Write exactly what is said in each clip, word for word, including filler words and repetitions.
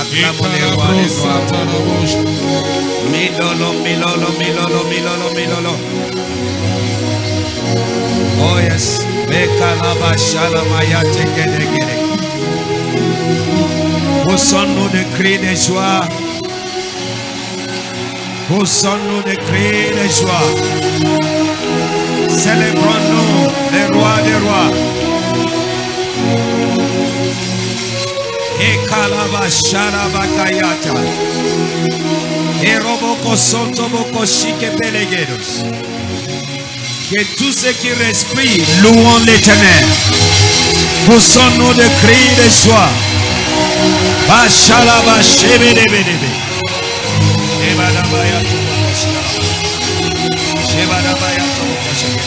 Acclamons les rois, les rois. Milolo, milolo, milolo, milolo, milolo. Oh yes. Mekalaba shalamaya tekedegede. Poussons-nous de cris de joie. Poussons-nous de cris de joie. Célébrons-nous les rois des rois. Ekalaba shalabakayata. Eroboko sotoboko shike pelegedos. Que tous ceux qui respirent louons l'Éternel. Poussons-nous de cris de joie. Bashalaba shebedebedebe. Ebadabaya tobokoshia. Shebadabaya tobokoshia.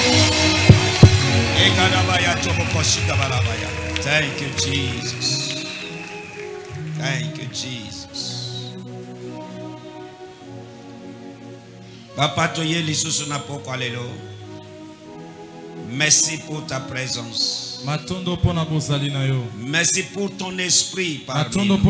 Ekadabaya tobokoshika balabaya. Thank you, Jesus. Thank you, Jesus. Papa toye lisusu na poko alelo. Merci pour ta présence. Merci pour ton esprit parmi nous.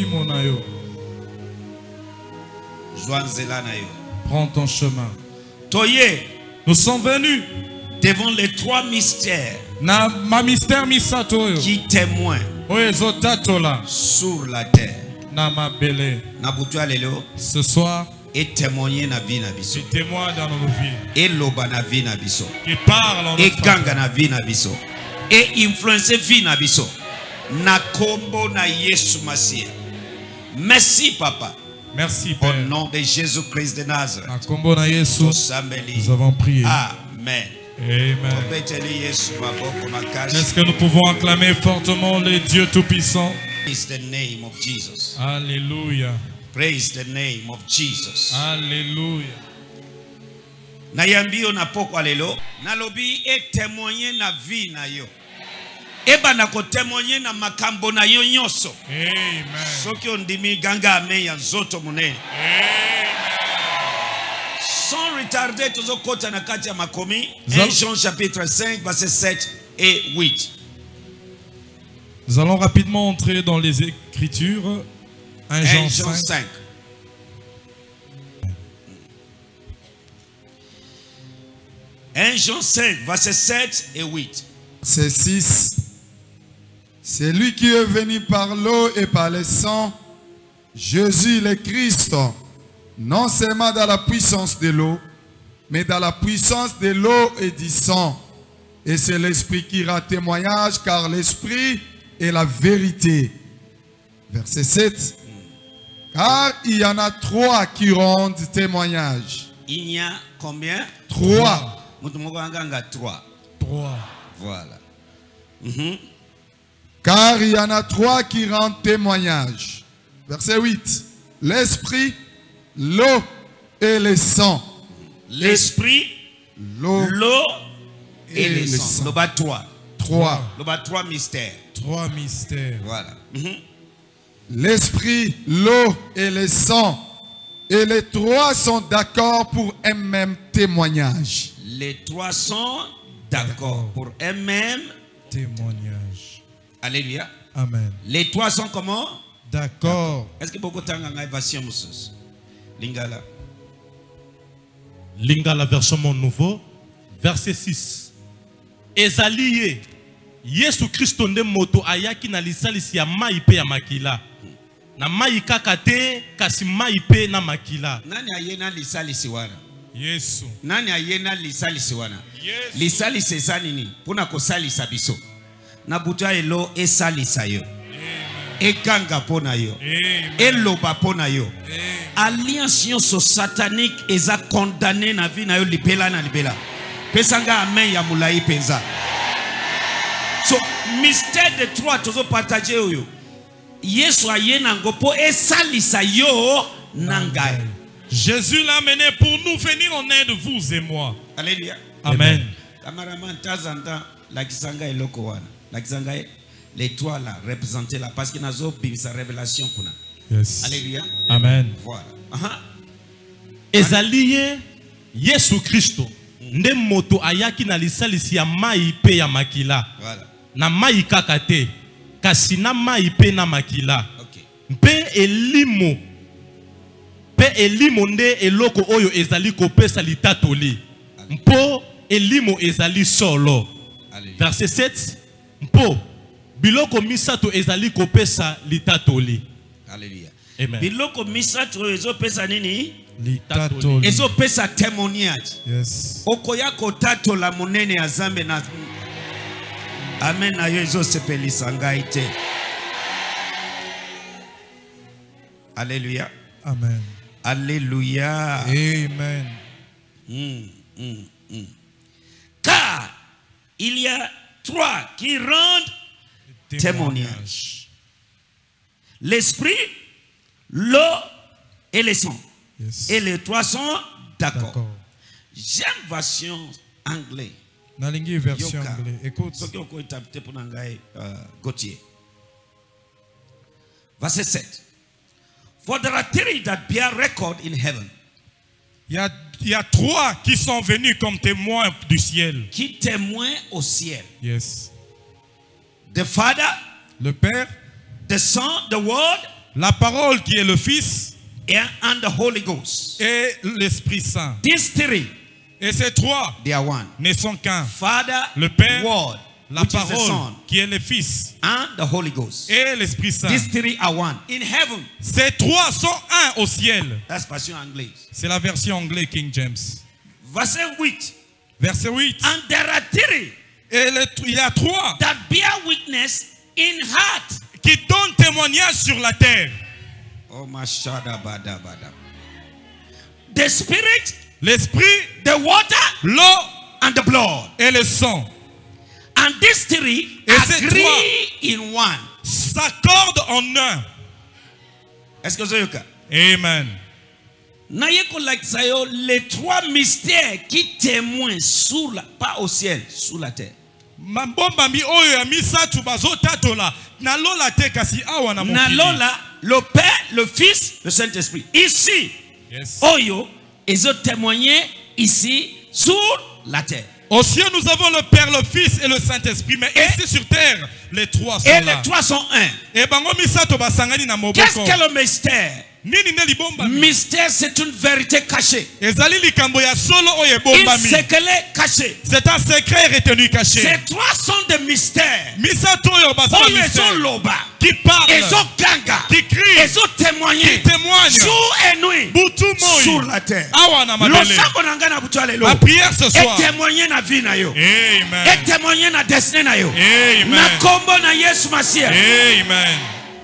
Prends ton chemin. Toye, nous sommes venus devant les trois mystères na ma mystère misato qui témoignent sur la terre. Na ma belle. Na butu alelo. Ce soir, et témoigner na vie na biso. Tu témoignes dans nos vies. Et loba na vie na biso. Qui parle en et ganga na vie na biso. Et influencer vie na biso. Na kombo na Yesu Masia. Merci papa. Merci Père. Au nom de Jésus-Christ de Nazareth. Na kombo na Yesu. Nous avons prié. Amen. Amen. Est-ce que nous pouvons acclamer fortement le Dieu Tout-Puissant? Praise the name of Jesus. Alléluia. Praise the name of Jesus. Alléluia. Nayambio na poko alelo. Nalobi e témoigner na vie na yo. Eba na ko témoigner na makambo na yo nyoso. Amen. Soki ondimi ganga ame ya nzoto munene. Amen. Sans retarder toujours kota na kati ya makomi. un Jean chapitre cinq verset sept et huit. Nous allons rapidement entrer dans les Écritures. un Jean cinq. un Jean cinq, verset sept et huit. C'est six. C'est lui qui est venu par l'eau et par le sang, Jésus le Christ, non seulement dans la puissance de l'eau, mais dans la puissance de l'eau et du sang. Et c'est l'Esprit qui rend témoignage, car l'Esprit est la vérité. Verset sept. Car il y en a trois qui rendent témoignage. Il y a combien? Trois. Trois. Trois. Voilà. Mm-hmm. Car il y en a trois qui rendent témoignage. Verset huit. L'Esprit, l'eau et le sang. L'Esprit, l'eau et, et le sang. Le bas trois. Trois. Le bas trois mystères. Trois mystères. Voilà. Mm-hmm. L'Esprit, l'eau et le sang. Et les trois sont d'accord pour un même témoignage. Les trois sont d'accord pour un même témoignage. Alléluia. Amen. Les trois sont comment? D'accord. Est-ce que beaucoup de temps on a version Lingala. Lingala version mon nouveau. Verset six. Ezaliye. Yesu Christo nde moto ayaki na lisalisi ya mai pe ya makila. Na mai kakate kasi mai pe na makila. Nani ayena lisalisi wana? Yesu. Nani ayena lisalisi wana? Yesu. Lisalisi eza nini? Puna kosalisa biso. Na buta elo esalisa yo. Ekanga pona yo. Eloba pona yo. Alliance nyonso satanique eza condamné na vie na yo libela na libela. Pesanga amen ya mulai penza. So mystère de trois tozo partager yo. Yesu ayena ngopo esalisa yo nangai. Jésus l'a amené pour nous venir en aide, vous et moi. Alléluia. Amen. Cameraman tazanta la kisanga eloko wana. La kisanga les trois là représenter là parce que nazo bimisa révélation kuna. Yes. Alléluia. Amen. Voilà. Aha. Ezaliye Yesu Christo nde moto ayaki na lisalisi ya mai pe ya makila. Voilà. Na mai kakate kasi na mai pe na makila. Okay. Mpe elimo. Pe elimo nde eloko oyo ezali kopesa litatoli. Mpo elimo ezali solo. Verset sept. Mpo biloko misato ezali kopesa litatoli. Alléluia. Amen. Biloko misato ezopesa nini? Litatoli. Ezopesa témoignage. Yes. Okoya kotato la monene ya Zambe na Amen na yo ezosepelisa ngai te. Alléluia. Amen. Alléluia. Amen. Mm, mm, mm. Car il y a trois qui rendent témoignage. L'esprit, l'eau et le sang. Yes. Et les trois sont d'accord. D'accord. J'aime version anglais. Nalingi version Yoka. anglais. Écoute. Ce qui est tapé pour Nangaï Gauthier. Verset sept. For there are three that bear record in heaven. Il y a, il y a trois qui sont venus comme témoins du ciel. Qui témoignent au ciel. Yes. The Father, Le Père, the Son, the Word, la parole qui est le Fils and, and the Holy Ghost. et l'Esprit Saint. These three, Et ces trois they are one. ne sont qu'un. Father, Le Père, Word, la which is the parole Son, qui est le Fils and the Holy Ghost. et l'Esprit Saint. These three are one. In heaven. Ces trois sont un au ciel. That's version anglaise. C'est la version anglaise King James. Verset huit. Verset huit. And there are three Et le- il y a trois that bear witness in heart. qui donnent témoignage sur la terre. Oh, mashada bada bada. The Spirit, L'Esprit, the water, l'eau and the blood. et le sang And these three Et ces agree trois in one. s'accordent en un. Est-ce que vous avez Amen. Nayeko like sayo, les trois mystères qui témoignent sur la, pas au ciel, sur la terre. Mambomba mi oyo ya misatu bazotatola na lola te kasi awa na mokili. Nalola, le Père, le Fils, le Saint-Esprit. Ici, Yes. Oyo, ils ont témoigné ici sur la terre. Au ciel, nous avons le Père, le Fils et le Saint-Esprit. Mais Et- ici sur terre, les trois sont Et là. les trois sont un. Et bango misato basangani na moboko. Qu'est-ce que le mystère? Nini ne libomba mi? Mystère, c'est une vérité cachée. Ezali likambo ya solo oyo Une ebomba mi. secret caché. C'est un secret retenu caché. Ces trois sont des mystères. Misato oyo basala Oyo mystère. ezo loba. Qui parle, Ezo ganga. qui crie, Ezo témoigner. qui témoigne. Jour et nuit. Butu moi. Sur la terre. Awa na mabele. Losambo nanga na butu alelo. Ma prière ce soir. Et témoigner na vie na yo. Et Amen. témoigner na destin na yo. Amen. Na kombo na Yesu Masia. Amen.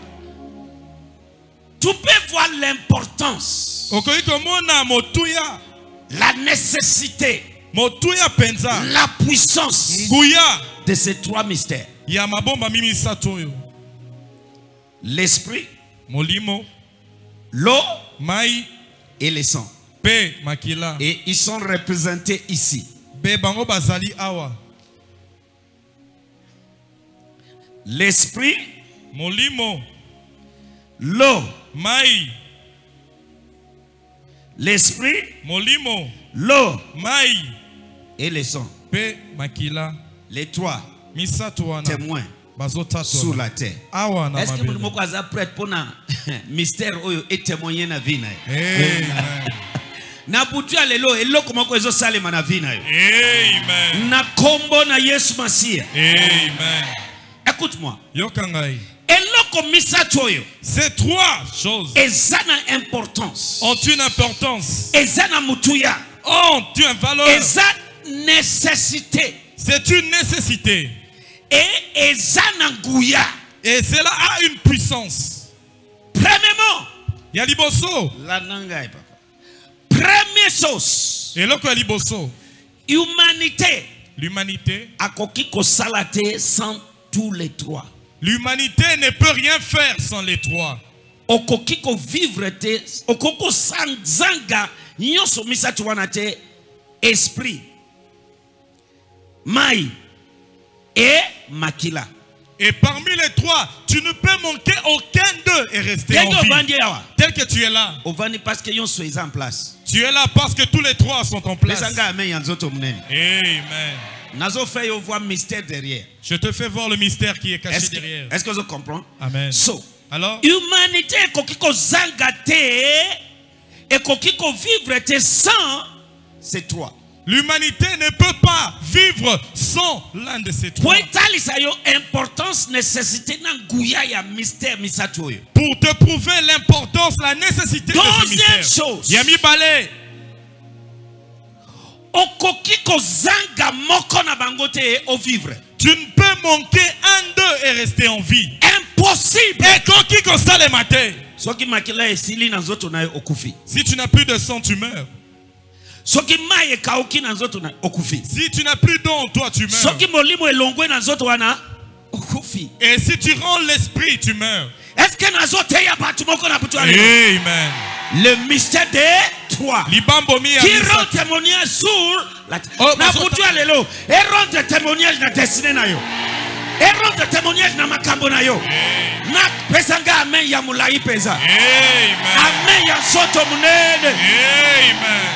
Tu peux voir l'importance, Okoki komona motuya, la nécessité, motuya penza, la puissance nguya de ces trois mystères. ya mabomba mimi sato oyo. L'esprit, Molimo, l'eau mai, et le sang. pe makila. Et ils sont représentés ici. Be bango bazali awa. L'esprit, Molimo, l'eau, mai, l'esprit, molimo, l'eau mai, et le sang. pe makila. Les trois Misato wana témoins bazotato sur la terre. awa na Est-ce que mabele. vous pouvez prêt pour un mystère oyo et témoigner na vie na yo? Amen. Na butu alelo eloko moko ezo salema na vie na yo. Amen. Na kombo na Yesu Masia. Amen. Écoute-moi. Yokangai. Eloko misato oyo Ces trois choses eza na importance. ont une importance, Eza na mutuya. ont une valeur. Eza nécessité. C'est une nécessité. Et eza na nguya. Et cela a une puissance. Premièrement, Yaliboso. la nangai papa. Première chose, Et loko yaliboso. humanité L'humanité. akoki kosala te sans tous les trois. L'humanité ne peut rien faire sans les trois. Okoki ko vivre te, okoko sanzanga nyonso misatu wana te, esprit, mai et makila. Et parmi les trois, tu ne peux manquer aucun d'eux et rester en Denge vie. ovandi awa. Tel que tu es là. Ovandi parce que nyonso eza en place. Tu es là parce que tous les trois sont en place. Lesanga amen ya nzoto munene. Amen. Nazo fait yo voir mystère derrière. Je te fais voir le mystère qui est caché Est-ce que, derrière. est-ce que vous comprenez? Amen. So, Alors, humanité kokiko zangate et kokiko vivre te sans ces trois. l'humanité ne peut pas vivre sans l'un de ces trois. Pour étalisa yo importance nécessité na nguya ya mystère misatu oyo. Pour te prouver l'importance, la nécessité de ce Deuxième mystère. chose. Yami balé. Okokiko zanga moko na bangote au vivre. Tu ne peux manquer un d'eux et rester en vie. Impossible. Et quand qui comme ça les matins? Soki makila esili na nzoto na yo okufi. Si tu n'as plus de sang, tu meurs. Soki maye kauki na nzoto na okufi. Si tu n'as plus d'eau en toi, tu meurs. Soki molimo elongwe na nzoto wana okufi. Et si tu rends l'esprit, tu meurs. Est-ce que na nzoto ya batu moko na butu ale? Amen. Le mystère des trois. Libambomi Qui rend témoignage sur la Oh, na maso- butu alelo. Et rend témoignage na destinée na yo. Et rend témoignage na makambo na yo. Na pesanga amen ya mulai pesa. Amen. Amen ya soto munene. Amen.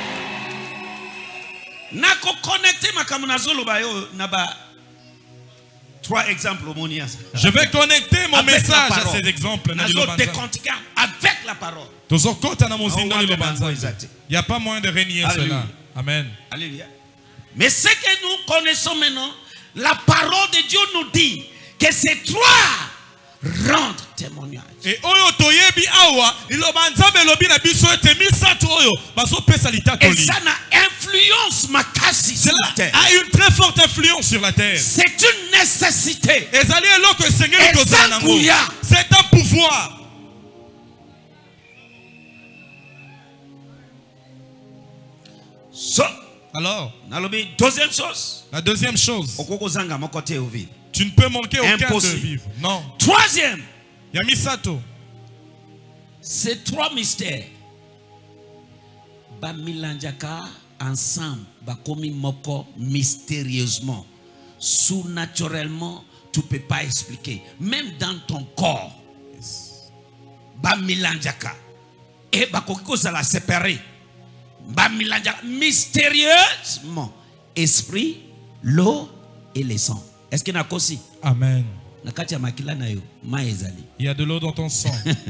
Na ko connecter makambo na zolo ba yo na ba trois exemples au monias. Je vais connecter mon Avec message la à parole. ces exemples. Na zo décortiquer avec la parole. Il n'y a pas moyen de renier Alléluia. cela. Amen. Alléluia. Mais ce que nous connaissons maintenant, la parole de Dieu nous dit que ces trois rendent témoignage. Et oyo toyebi awa iloba nzambe lobi na biso ete misato oyo baso pesa Et litatoli. ça a influence makasi sur la Cela terre. a une très forte influence sur la terre. C'est une nécessité. Ezali eloko esengeli Et kozala ça, nango. Kouya. C'est un pouvoir. So, Alors, nalobi, deuxième chose, la deuxième chose, okoko zanga mokote ovi. tu ne peux manquer aucun de Impossible. vivre. Non. Troisième, Il y a misato. ces trois mystères. Ba milanjaka ensemble, ba komi moko mystérieusement, surnaturellement, tu ne peux pas expliquer. Même dans ton corps, ba milanjaka et ba kokiko ça la séparer. Ba milanjaka mystérieusement, esprit, l'eau et le sang. Est-ce qu'il y a un kosi? Amen. Nakati ya makila na yo, ma ezali. Il y a de l'eau dans ton sang.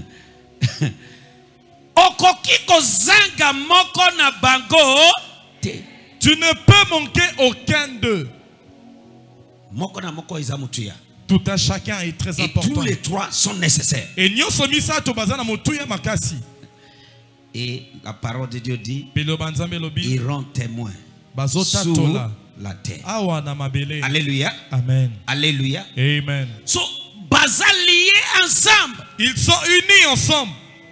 Okokiko zanga moko na bango te. Tu ne peux manquer aucun d'eux. Moko na moko eza mutuya. Tout à chacun est très Et important. tous les trois sont nécessaires. Et nyonso misato bazana motuya makasi. Et la parole de Dieu dit, Pelo banzambe lobi ils rendent témoin bazota sur tola. la terre. Awa na mabele. Alléluia. Amen. Alléluia. Amen. So, baza liés ensemble. Ils sont unis ensemble.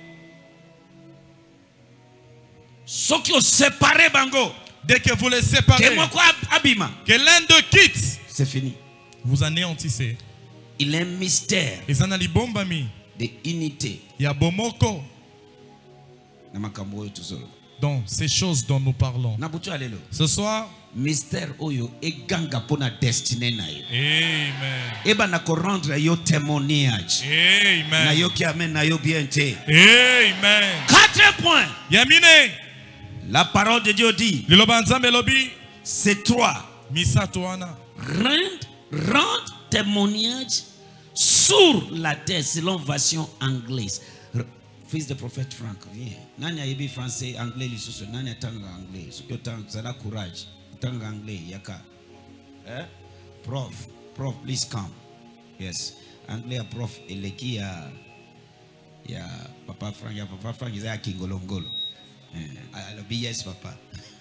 Ceux qui ont séparé bango, Dès que vous les séparez, que moko abima, que l'un d'eux quitte, c'est fini. vous anéantissez. Il y a un mystère Et ana libombami. de unité. Ya bomoko. Na makambo oyo tozolo. Donc, ces choses dont nous parlons. Na butu alelo. Ce soir, Mystère oyo eganga pona destinée na yo. Amen. Eba na ko rendre yo témoignage. Na Amen. yo ki amen na yo bien te. Amen. Quatre points. Yamine. La parole de Dieu dit, Liloba nzambe lobi. ces trois Misato wana. rendent, rendent témoignage sur la terre selon version anglaise. R- Fils de prophète Franck, viens. Nani aibi français, anglais, lisusu. Nani atanga anglais. Ce que t'as, c'est la courage. Tanga anglais, yaka. Eh? Prof, prof, please come. Yes. Anglais a prof, eleki ya, ya papa Franck, ya papa Franck, is a kingolongolo. Eh, I'll be yes, papa.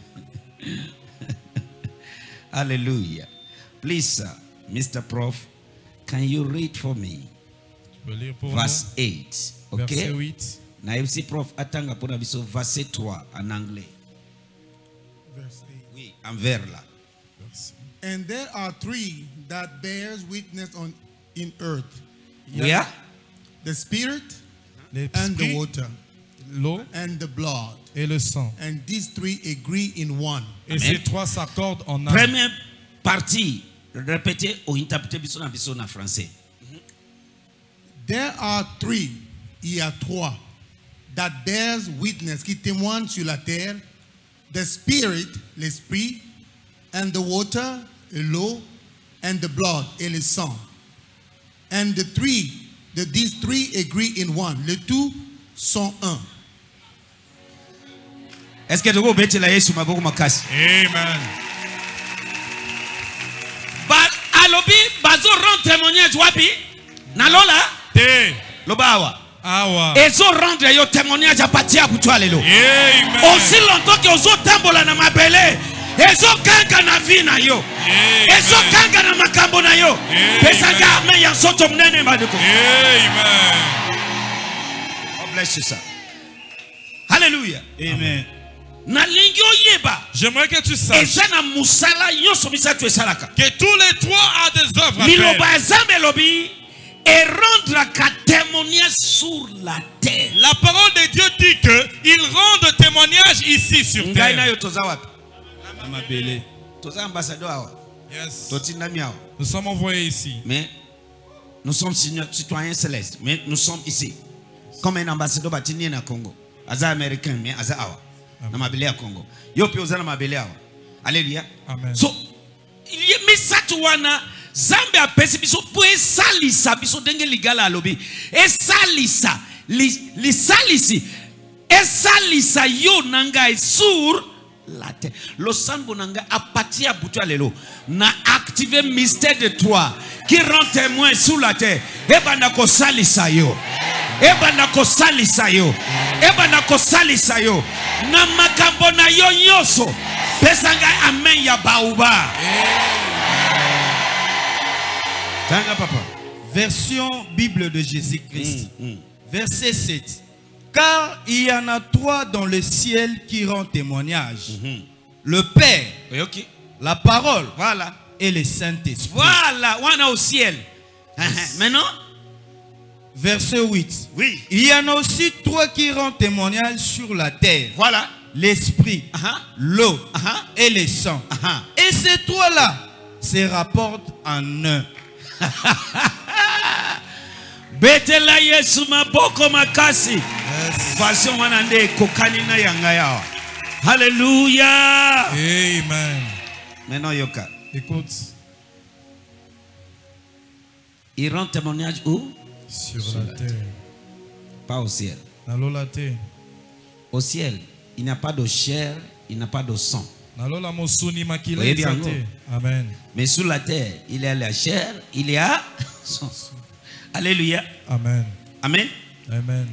Hallelujah. Please, sir, Mister Prof, can you read for me Je peux lire pour verse eight? nous. Verset Okay. huit. Na MC Prof atanga pona biso verset trois en anglais. Verse eight. Oui, en vers là. And there are three that bears witness on in earth. Yeah. The spirit and the L'esprit, water l'eau and the blood. et le sang. And these three agree in one. Et Amen. ces trois s'accordent en un. Première partie, répétez ou interprétez biso na biso na français. There are three, il y a trois, that bears witness, qui témoignent sur la terre. The spirit, l'esprit, and the water, l'eau, and the blood, et le sang. And the three that these three agree in one. Les tout sont un. Est-ce que tu veux mettre la Yesu maboko makasi? Amen. Ba alobi bazo rendre témoignage wapi? Na lola? Te. Lobawa. Awa. Ezo rendre yo témoignage à partir de toi lelo. Amen. Aussi longtemps que ozo tambola na mabele. Ezo kanga na vie na yo. Ezo kanga na makambo na yo. Pesa ga me ya soto mnene madiko. Amen. God bless you, sir. Hallelujah. Amen. Na lingio yeba. J'aimerais que tu saches Ezana musala yoso misatu esalaka. que tous les trois ont des œuvres à Liloba faire. ezambe lobi et rendre un témoignage sur la terre. La parole de Dieu dit que ils rendent témoignage ici sur Ngai na terre. yo toza wapi? Amabele. Toza ambassadeur awa. Yes. Totinda miao. Nous sommes envoyés ici. Mais nous sommes citoyens célestes. Mais nous sommes ici. Comme un ambassadeur batini na Congo. Aza américain mais aza awa. Na mabele ya Congo. Yo pi oza na mabele awa. Alléluia. Amen. So il y a misatu wana Zambe a pesi biso po esalisa biso denge ligala alobi. Esalisa li, li salisi. Esalisa yo nanga sur la terre. Lo sambo nanga a partir à boutua lelo na activer mystère de toi qui rend témoin sur la terre. Eba na ko salisa yo. Eba na ko salisa yo. Eba na ko salisa yo. Na makambo na yo nyoso. Pesanga amen ya bauba. Tanga papa. Version Bible de Jésus-Christ. Mm, mm. Verset sept. Car il y en a trois dans le ciel qui rendent témoignage. Mm-hmm. Le Père, Oui, ok. la parole Voilà. et le Saint-Esprit. Voilà. On est au ciel. Yes. Maintenant? Verset huit. Oui. Il y en a aussi trois qui rendent témoignage sur la terre. Voilà. L'esprit, Uh-huh. l'eau Uh-huh. et le sang. Uh-huh. Et ces trois-là se rapportent en un. Betela Yesu maboko makasi. Version wana nde kokani na yanga yawa. Hallelujah. Amen. Maintenant yoka. Écoute. Il rend témoignage où? Sur, la terre. Pas au ciel. Nalo la terre. Au ciel, il n'y a pas de chair, il n'y a pas de sang. Nalo la mosuni makila Oui, bien, exalté. Amen. Mais sur la terre, il y a la chair, il y a sang. Alléluia. Amen. Amen. Amen.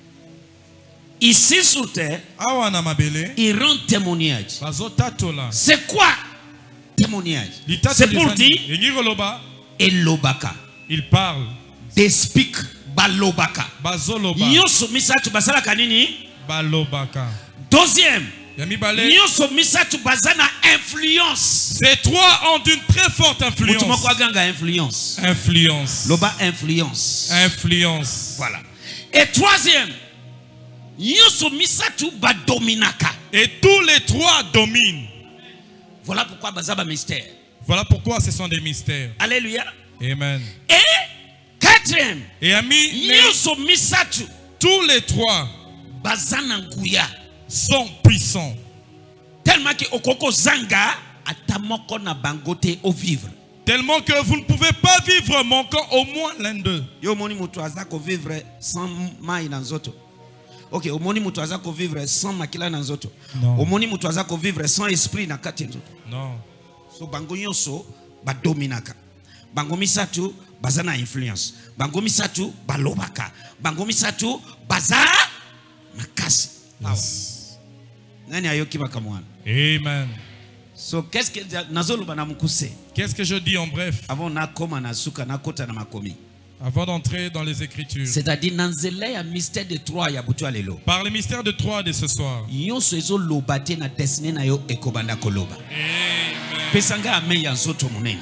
Ici sur terre, Awana mabele. il rend témoignage. Bazo tatola. C'est quoi témoignage? Litato C'est pour lisani. dire Enyiroloba. elobaka. Il parle. They speak balobaka. Bazoloba. Nyoso misatu basala kanini? Balobaka. Deuxième, Yami bale. nyoso misatu bazana influence. Ces trois ont une très forte influence. Mutu moko aganga influence. Influence. Loba influence. Influence. Voilà. Et troisième, nyoso misatu badominaka. Et tous les trois dominent. Voilà pourquoi bazaba mystère. Voilà pourquoi ce sont des mystères. Alléluia. Amen. Et quatrième, Et amis, nyoso misatu tous les trois bazana nguya. sont puissants. Tellement que okoko zanga atamoko na bangote au vivre. Tellement que vous ne pouvez pas vivre manquant au moins l'un d'eux. Yo moni mutu azako vivre sans mai na nzoto. Ok, omoni mutu azako vivre sans makila na nzoto. Non. Omoni mutu azako vivre sans esprit na kati nzoto. Non. So bango nyonso ba dominaka. Bango misatu bazana influence. Bango misatu balobaka. Bango misatu baza makasi. Yes. Nani ayoki bakamwana? Amen. So qu'est-ce que nazolo bana mukuse? Qu'est-ce que je dis en bref Avant na koma na suka na kota na makomi. avant d'entrer dans les Écritures? C'est-à-dire nanzela ya mystère de trois ya butu alelo. Par le mystère de trois de ce soir. Nyonso ezo lobate na destiné na yo ekobanda koloba. Amen. Pesanga amen ya nzoto monene.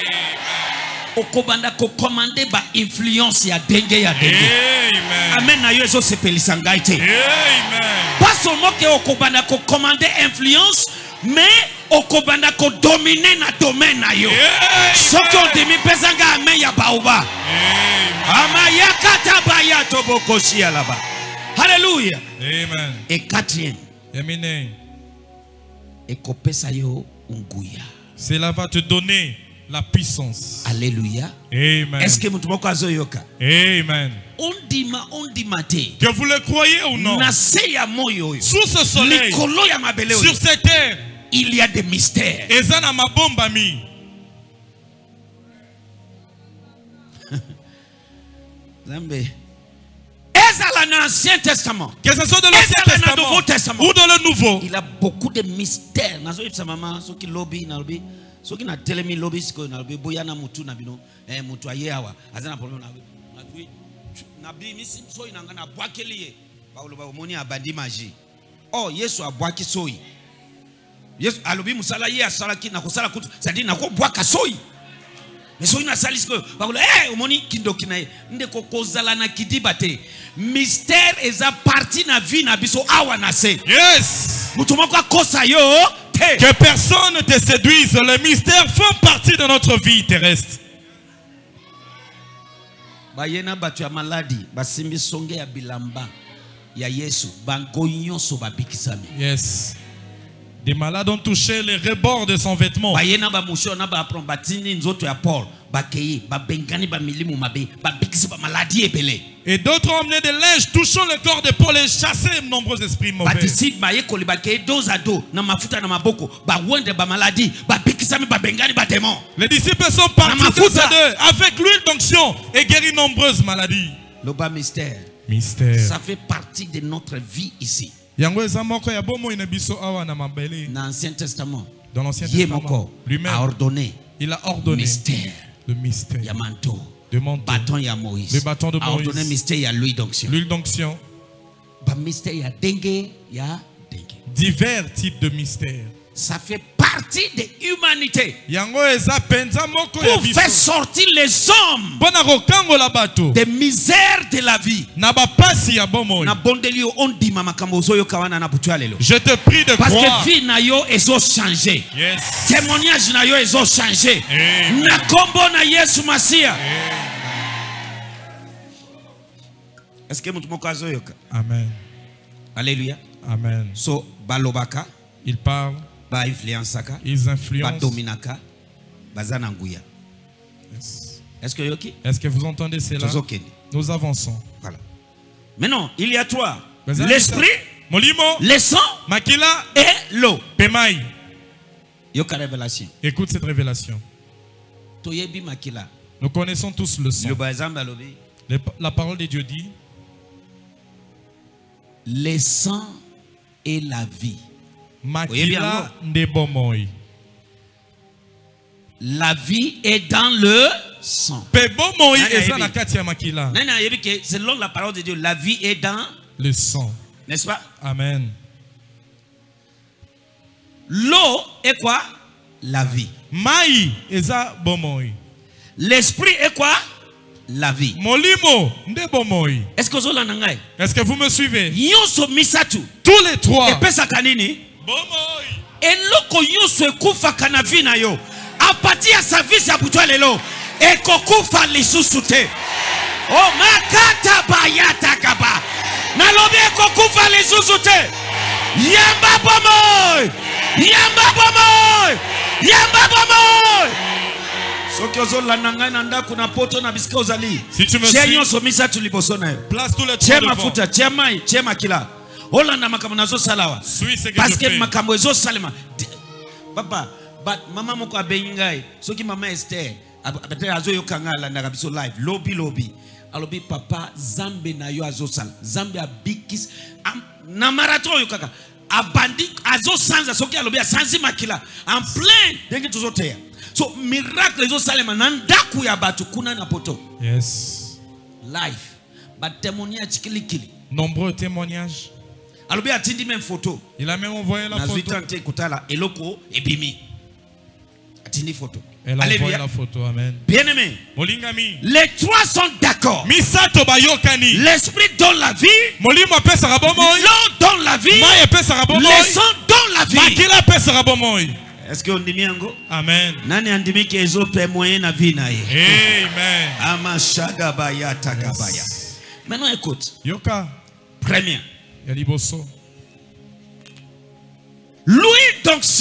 Okobanda ko commander ba influence ya denge ya denge. Amen. Amen na yo ezo sepelisa ngai te. Amen. Pas seulement que okobanda ko commander influence, mais okobanda ko dominer na domaine na yo. Soki ondimi pesanga amen ya baoba. Amayakata baya tobokoshi alaba. Hallelujah. Amen. Et quatrième, Amen. ekopesa yo unguya. Cela va te donner La puissance. Alléluia. Amen. Est-ce que mutu moko azoyoka? Amen. On dit ma, on dit maté. Que vous le croyez ou non. Sous ce soleil, sur cette terre, il y a des mystères. Ezana mabombami. Zambe. Ezala dans l'Ancien Testament. Que ce soit de l'Ancien Testament, Testament ou dans le Nouveau. Il a beaucoup de mystères. Nazo ipsa mama soki lobby na lobby soki na telemi lobby siko na lobby boyana mutu na bino eh mutu ayewa azana problème na lobby na bi misi so inanga na bwakeliye ba loba omoni abandi magie. Oh Yesu abwaki soyi. Yesu alobi musala ye asala ki na kosala kutu c'est-à-dire na ko bwaka soyi. Mais soyi na salisiko ba loba eh omoni kindoki na ye ndeko kozala na kidibate. Mystère eza parti na vie na biso awa na se. Yes. Mutu moko akosa yo. Que personne ne te séduise. Les mystères font partie de notre vie terrestre. Bayena batu ya maladi basimbi songe ya bilamba ya Yesu bangonyo so babikisami. Yes. Des malades ont touché les rebords de son vêtement. Bayena ba musho na ba apron batini nzoto ya Paul bakei ba bengani ba milimu mabe ba bikisi ba maladie ebele. Et d'autres ont emmené des linges touchant le corps de Paul et chassé de nombreux esprits mauvais. Les disciples sont partis tous à deux avec l'huile d'onction et guéri nombreuses maladies. Mystère. Mystère. Ça fait partie de notre vie ici. Dans l'Ancien Testament, dans l'Ancien Testament, lui-même a ordonné. Il a ordonné mystère. Le mystère. Yamanto. De manteau. Bâton ya Moïse. Le bâton de Moïse. A ordonné mystère ya l'huile d'onction. L'huile d'onction. Ba mystère ya dengue ya dengue. Divers types de mystères. Ça fait partie de l'humanité. Pour faire sortir les hommes des misères de la vie. Je te prie de Parce croire. que vie na yo ezo changé. Yes. Témoignage na yo ezo changé. Na kombo na Yesu Masia. Est-ce que mutu moko azoyoka? Amen. Alléluia. Amen. So balobaka. Il parle. Ba influencaka. Ils influencent. Ba dominaka. Bazana nguya. Yes. Est-ce que yoki? Est-ce que vous entendez cela? Nous avançons. Voilà. Maintenant, il y a toi. L'esprit, Molimo, le sang, Makila et l'eau. Pemaï. Yoka révélation. Écoute cette révélation. Toyebi Makila. Nous connaissons tous le sang. Le, la parole de Dieu dit. Le sang et la vie. Makila ndebomoy. La vie est dans le sang. Selon la parole de Dieu, la vie est dans le sang. N'est-ce pas? Amen. L'eau est quoi? La vie. Maï eza bomoy. L'esprit est quoi? La vie. Molimo ndebomoy. Est-ce que vous l'entendez? Est-ce que vous me suivez? Tous les trois. Et pesa kanini? Et loko yonso ekufa kana vie na yo. A partir ya service ya butwa lelo. Ekokufa lisusu te. Oh makata bayata kaba. Na lobi ekokufa lisusu te. Yamba bomoy. Yamba bomoy. Yamba bomoy. Soki ozolanda ngai na ndako na poto na bisika ozali. Si tu me suis. suis. Nyonso misato liboso na yo. Place tous les trois Tia devant. mafuta, tia mai, tia makila. Olanda makambo nazo salawa. Suis ce que Parce je que fais. makambo ezo salema. Papa, but mama moko abengai. Soki mama Esther, abete azo yokanga landa kabiso live. Lobby lobby. Alobi papa zambe na yo azo sal. Zambe abikis am, na marathon yokaka. Abandi azo sanza soki alobi asanzi makila. En plein denge tuzo teya. So miracle ezo salema nandaku ya batu kuna na poto. Yes. Life. But témoignage kili kili. Nombreux témoignages. Alobi atindi même photo. Il a même envoyé la photo. Nazwitante kutala eloko ebimi. Atindi photo. Elle a envoyé la photo. Amen. Bien-aimé. Molingami. Les trois sont d'accord. Misato bayokani. L'esprit donne la vie. Molimo pesa rabomoy. L'eau donne la vie. Maye pesa rabomoy. Le sang donne la vie. Makila pesa rabomoy. Est-ce que on dit miango? Amen. Nani andimi ke ezo pe moyen na vie na ye. Amen. Amashada bayata kabaya. Maintenant écoute. Yoka. Premier. Yaliboso. L'huile d'onction.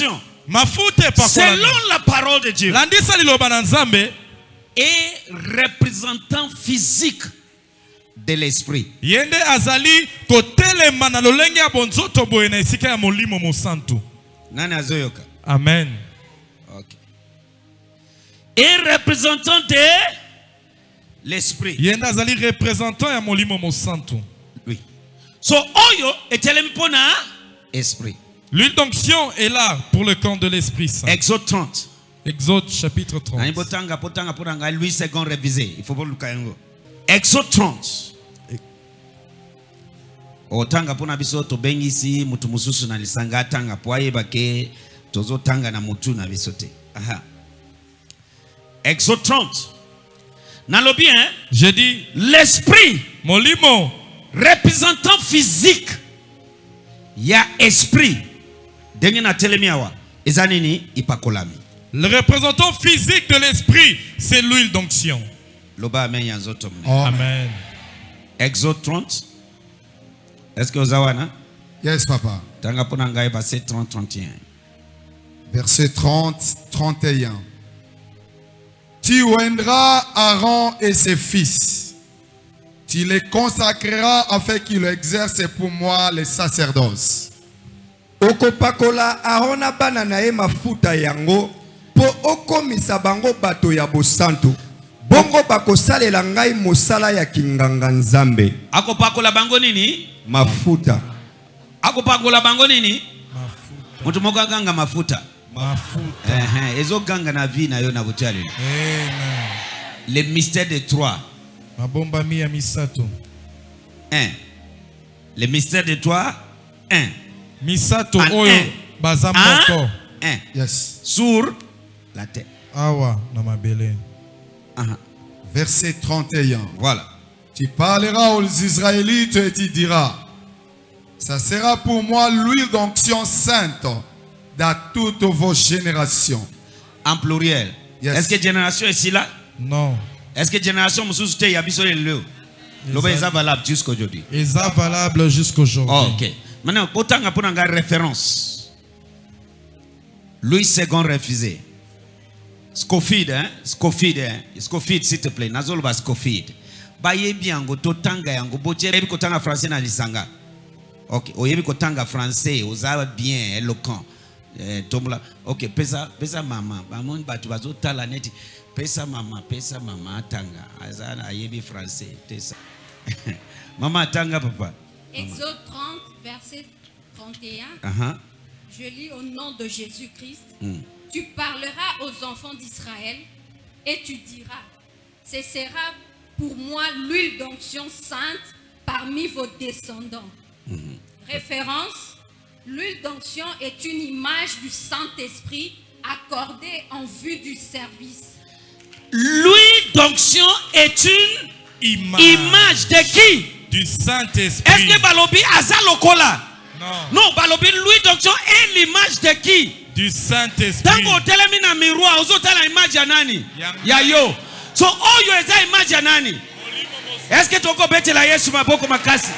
selon la parole de Dieu, landisa liloba na Nzambe est représentant physique de l'esprit. Yende azali kotelema na lolenge ya bonzoto boye na esika ya molimo mosantu. Nani azoyoka? Amen. Okay. Et représentant de l'esprit. Yende azali représentant ya molimo mosantu. Oui. So oyo etelemi pona esprit. L'huile d'onction est là pour le camp de l'Esprit Saint. Exode trente. Exode chapitre trente. Louis second révisé. Il faut pas le cayengo. Exode trente. Otanga pona biso to bengisi mutu mususu na lisanga tanga poaye bake tozo tanga na mutu na bisote. Aha. Exode trente. Nalo bien. J'ai dit l'esprit. Molimo. Représentant physique. Ya esprit. Dengena telemiawa. Ezanini ipakolami. Le représentant physique de l'esprit, c'est l'huile d'onction. Loba amen yanzoto. Amen. Exode trente. Est-ce que vous avez? Yes, papa. Verset trente, trente et un. Verset trente, trente et un. Tu oindras Aaron et ses fils. Tu les consacreras afin qu'ils exercent pour moi les sacerdoces. Okopakola Aaron bana na ye mafuta yango po okomisa bango bato ya bosantu. Bongo bakosalela ngai mosala ya kinganga nzambe. Akopakola bango nini? Mafuta. Akopakola bango nini? Mafuta. Mutu moko ganga mafuta. Mafuta. Eh eh, ezo ganga na vi na yo na butali. Amen. Le mystère de trois. Mabomba mia misato. Un. Le mystère de trois. Un. Misato oyo bazamoko. Un. Yes. Sur la terre. Awa na mabele. Aha. Verset trente et un. Voilà. Tu parleras aux Israélites et tu diras, ça sera pour moi l'huile d'onction sainte dans toutes vos générations. En pluriel. Yes. Est-ce que génération est ici là? Non. Est-ce que génération Moussouste Yabiso est le L'obé est valable jusqu'aujourd'hui. Est valable jusqu'aujourd'hui. Oh, ok. Maintenant, autant pour une référence. Louis second refusé. Scofield, hein? Scofield, hein? Scofield, s'il te plaît. Nazolo ba Scofield. Baye bien go totanga yango boje yebi kotanga français na lisanga. Ok, oyebi kotanga français, oza bien éloquent. Eh, tomla. Ok, pesa pesa mama, bamon batu bazo tala neti. Pesa mama, pesa mama tanga. Azana ayebi français, tesa. Mama tanga papa. Exode trente verset trente et un. Uh-huh. Je lis au nom de Jésus-Christ. Mm. Tu parleras aux enfants d'Israël et tu diras, ce sera pour moi l'huile d'onction sainte parmi vos descendants. Mm-hmm. Référence, l'huile d'onction est une image du Saint-Esprit accordée en vue du service. L'huile d'onction est une image, image de qui? Du Saint-Esprit. Est-ce que Balobi Azalokola? Non. Non, Balobi, l'huile d'onction est l'image de qui? Du Saint-Esprit. Tango telemina miroir, ozo la image ya nani? Ya yo. So oyo eza image ya nani? Est-ce que toko bete la Yesu maboko makasi?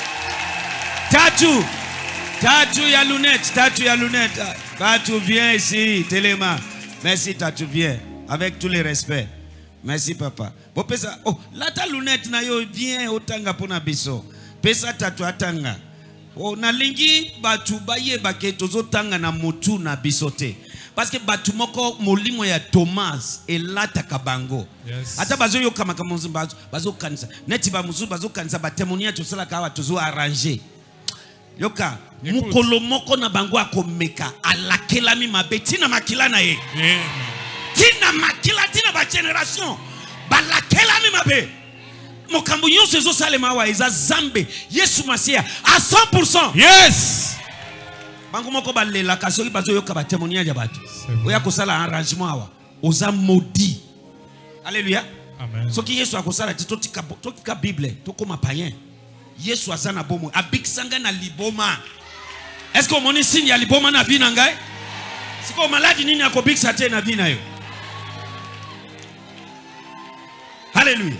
Tatu. Tatu ya lunette, tatu ya lunette. Tatu viens ici, Téléma. Merci Tatu viens avec tous les respects. Merci papa. Bo pesa oh, la ta lunette na yo viens otanga pona biso. Pesa Tatu atanga. Oh, na lingi batu baye bake tozo tanga na mutu na bisote. Parce que batu moko molimo ya Thomas elata kabango. Yes. Ata bazo yo kama kama bazo bazo kanisa. Neti ba muzu bazo kanisa ba témoigner to sala kawa tozo arranger. Yoka mukolo moko na bango akomeka alakela mi mabetina makila na ye. Amen. Tina makila tina ba generation balakela mi mabe. Mokambo nyonso ezo salema wa eza zambe Yesu Masia à cent pour cent. Yes. Bango moko balela kasoki bazo yoka ba témoignage ya bato. Oya kosala arrangement awa. Oza maudit. Alléluia. Amen. Soki Yesu akosala ti totika totika Bible tokoma païen. Yesu azana bomo abikisanga na liboma. Est-ce que omoni signe ya liboma na vie na ngai? Siko maladi nini akobikisa te na vie na yo? Alléluia.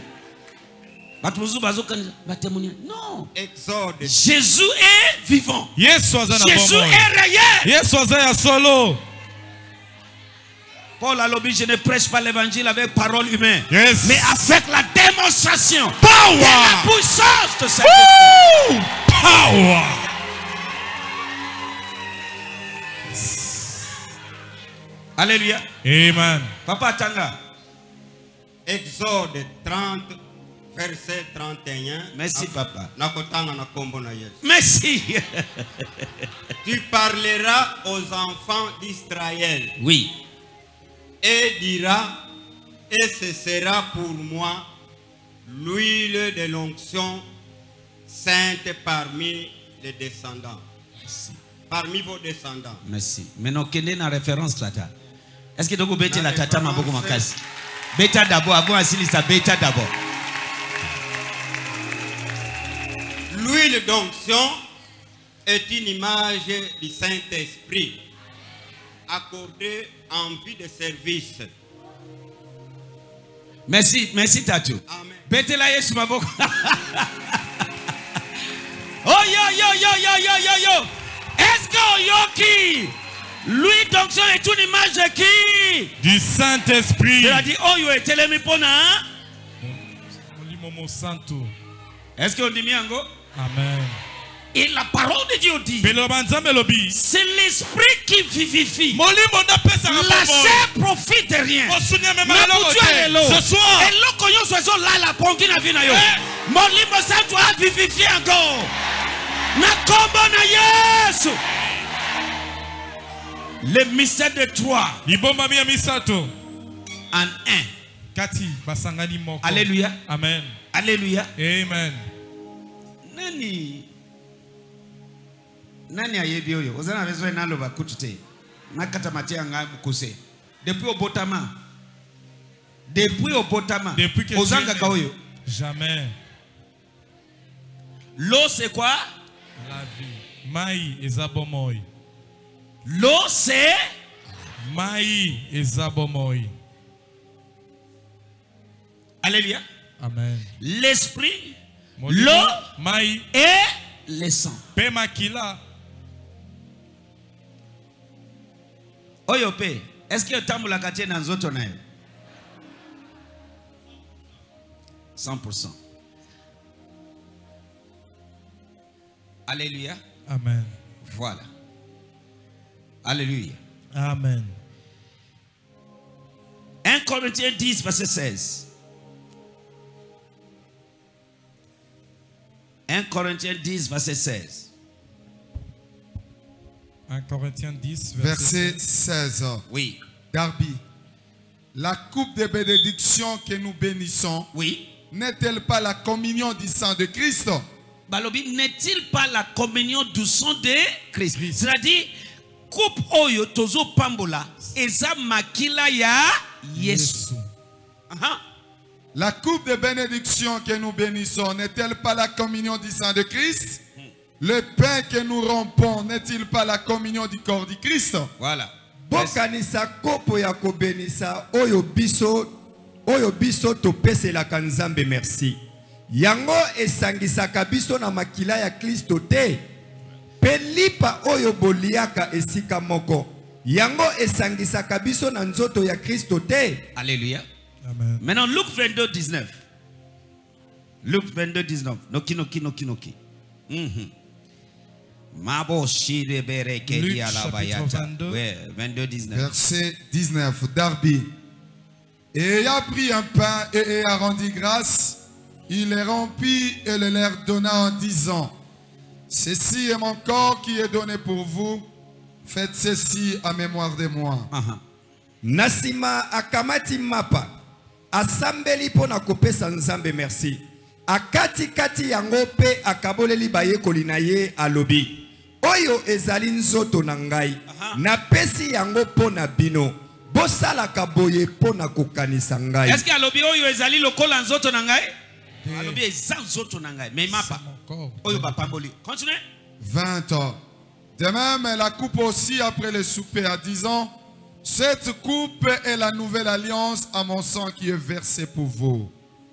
Non. Exode. Jésus est vivant. Jésus est réel. Yesu azaya solo. Paul a lobby, je ne prêche pas l'évangile avec parole humaine, Yes. mais avec la démonstration Power. de la puissance de Saint-Esprit. Power. Alléluia. Amen. Papa Tanga. Exode trente, verset trente et un. Merci, papa. Nakotanga na kombo na Yesu. Merci. Tu parleras aux enfants d'Israël Oui. et diras, et ce sera pour moi l'huile de l'onction sainte parmi les descendants. Merci. Parmi vos descendants. Merci. Maintenant, quelle est la référence, tata? Est-ce que vous bêtez La la tata référence, maboko makasi? Bêta d'abord, avant Asili, ça bêta d'abord. L'huile d'onction est une image du Saint-Esprit accordée en vie de service. Merci, merci Tatu. Amen. Bêtez la Yesu maboko. Oh yo yo yo yo yo yo yo. Est-ce que Yoki, lui d'onction est une image de qui? Du Saint-Esprit. C'est-à-dire, oh yo est telemi pona. Molimo Santo. Est-ce qu'on dit miango? Amen. Et la parole de Dieu dit, c'est l'esprit qui vivifie. La chair profite de rien. Ce soir, et l'eau qu'on y soit là, la pongi na vie na yo. Molimo Santo a vivifié encore. Na kombo na Yesu. Le mystère de trois. En un. Kati basangani moko. Alléluia. Amen. Alléluia. Amen. Nani Nani ayebi oyo ozana besoin na loba kutute nakata matia nga mukuse depuis au botama depuis au botama Depuis que ozanga tu ka es né. oyo Jamais. l'eau c'est quoi? La vie. Mai ezabomoy. L'eau c'est Mai ezabomoy. Alléluia. Amen. L'esprit, Molimo, l'eau Mai et le sang. pe makila. Oyo pe, est-ce que tambula katie na nzoto na yo? cent pour cent. Alléluia. Amen. Voilà. Alléluia. Amen. un Corinthiens dix, verset seize. un Corinthiens dix, verset seize. un Corinthiens dix, verset, Verset seize. Oui. Darby. La coupe de bénédiction que nous bénissons Oui. n'est-elle pas la communion du sang de Christ? Balobi, n'est-il pas la communion du sang de Christ? C'est-à-dire, coupe oyo tozo pambola, eza makila ya Yesu. Aha. La coupe de bénédiction que nous bénissons n'est-elle pas la communion du sang de Christ? Le pain que nous rompons n'est-il pas la communion du corps du Christ? Voilà. bokanisa kopo ya kobenisa oyo biso oyo biso topeselaka Nzambe merci. Yango esangisaka biso na makila ya Kristo te. Pelipa oyo boliaka esika moko. Yango esangisaka biso na nzoto ya Kristo te. Alléluia. Amen. Maintenant, Luc vingt-deux, dix-neuf. Luc vingt-deux, dix-neuf. Noki, noki, noki, noki. Mhm. Mabo shire bereke Luc, di alabayata. chapitre vingt-deux. Ouais, vingt-deux, dix-neuf. Verset dix-neuf. Darby. Et ayant pris un pain et ayant rendu grâce, il les rompit et le leur donna en disant, ceci est mon corps qui est donné pour vous, faites ceci en mémoire de moi. Aha. Nasima akamati mapa. Asambeli pona kopesa Nzambe merci. Akati kati yango pe akaboleli bayekoli na ye alobi. Oyo ezali nzoto na ngai. Napesi yango pona bino. Bosalaka boye pona kokanisa ngai. Est-ce que alobi oyo ezali lokola nzoto na ngai? Alobi eza nzoto na ngai. Mais mapa. Oyo ba pamboli. Continuez. vingt ans. De même, la coupe aussi après le souper en disant, cette coupe est la nouvelle alliance à mon sang qui est versé pour vous.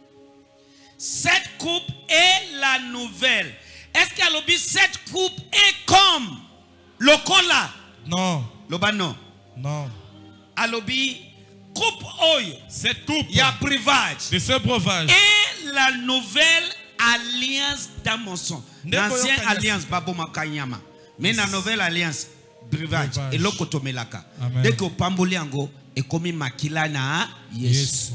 Cette coupe est la nouvelle. Est-ce qu'alobi cette coupe est comme lokola? Non. Loba non. Non. Alobi coupe oyo. Cette coupe. Il y a breuvage. De ce breuvage. Et la nouvelle alliance dans mon sang. L'ancienne alliance babo makanyama. Mais la nouvelle alliance breuvage. Et l'oko melaka. Dès que pamboli ango et komi makila na Yesu.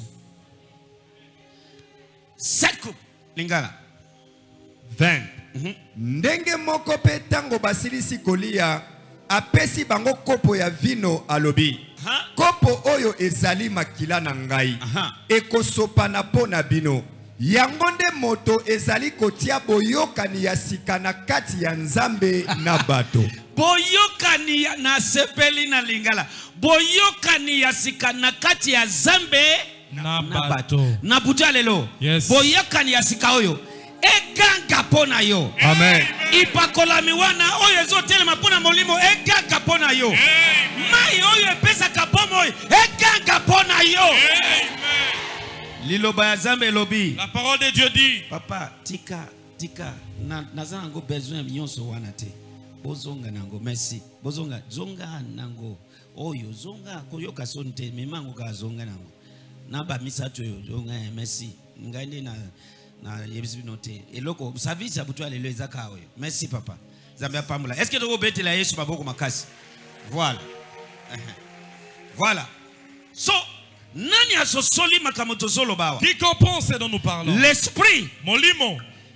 Cette coupe lingala. vingt. Ndenge moko pe tango basilisi kolia apesi bango kopo ya vino alobi. Kopo oyo ezali makila na ngai. Ekosopa na pona bino. Yango nde moto ezali kotia boyokani ya sika na kati ya Nzambe na bato. Boyokani na sepeli na lingala. Boyokani ya sika na kati ya Nzambe na bato. Na buta lelo. Yes. Boyokani ya sika oyo. Eganga pona yo. Amen. Ipakola miwana oyo ezotelema pona molimo eganga pona yo. Mai oyo epesa kapomo eganga pona yo. Liloba ya Nzambe lobi. La parole de Dieu dit. Papa, tika tika na naza nango besoin nyonso wana te. Bozonga nango merci. Bozonga zonga nango. Oyo zonga koyoka sonte mimango ka zonga nango. Na ba misato yo zonga merci. Ngande na na yebisinote. Eloko service ya butu alelo ezaka oyo. Merci papa. Nzambe apamula. Est-ce que tu obete la Yesu baboko makasi? Voilà. Voilà. So nani asosoli makamoto zolo bawa? Qui comprend ce dont nous parlons? L'esprit. Molimo.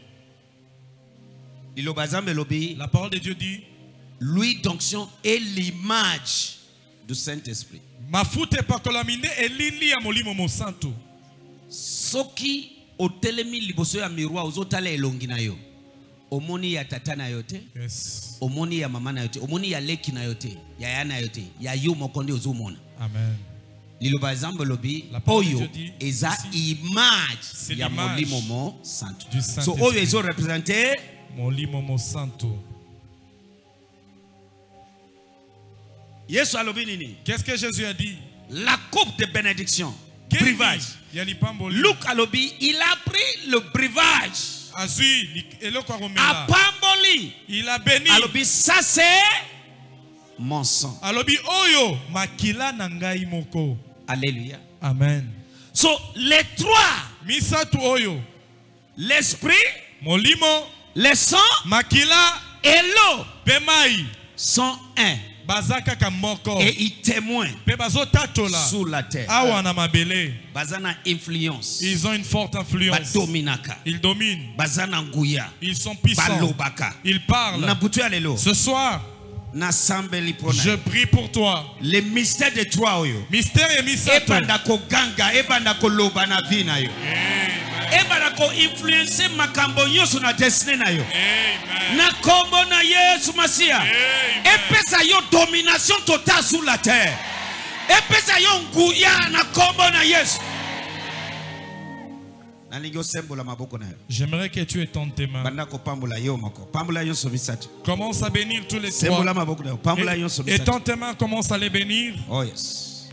La parole de Dieu dit. L'huile d'onction est l'image du Saint-Esprit. Mafuta pakolamine elili ya molimo mo santo. Soki otelemi liboso ya miroir ozotala elongi na yo. Omoni ya tata na yote. Yes. Omoni ya mama na yote. Omoni ya leki na yote. Ya yana yote. Ya yo mokonde ozomona. Amen. Liloba exemple lobi oyo eza image ya molimo mo santo. So oyo ezo représenter molimo mo santo. Yesu alobi nini? Qu'est-ce que Jésus a dit? La coupe de bénédiction. Breuvage. Luc alobi, il a pris le breuvage. A pamboli. Il a béni. Alobi, ça c'est mon sang. Alobi oyo makila nangai moko. Alléluia. Amen. So les trois. Misatu oyo. L'esprit. Molimo. Le sang. Makila. Et l'eau. Bemai. Sont un. Bazaka kamoko. Et ils témoignent sur la terre. Awana mabele. Bazana influence. Ils ont une forte influence. Badominaka. Ils dominent. Bazana nguya. Ils sont puissants. Balobaka. Ils parlent. Ce soir, je prie pour toi. Les mystères de toi. Mystère et mystère. Ebandako ganga. Ebandako loba na vina yo. Ebandako influencer makambo nyoso na destiny na yo. Na kombo na Yesu Masia. Epesa yo domination totale sur la terre. Epesa yo nguya na kombo na Yesu. J'aimerais que tu étendes tes mains. Commence à bénir tous les trois. Étends tes mains, commence à les bénir. Oh yes.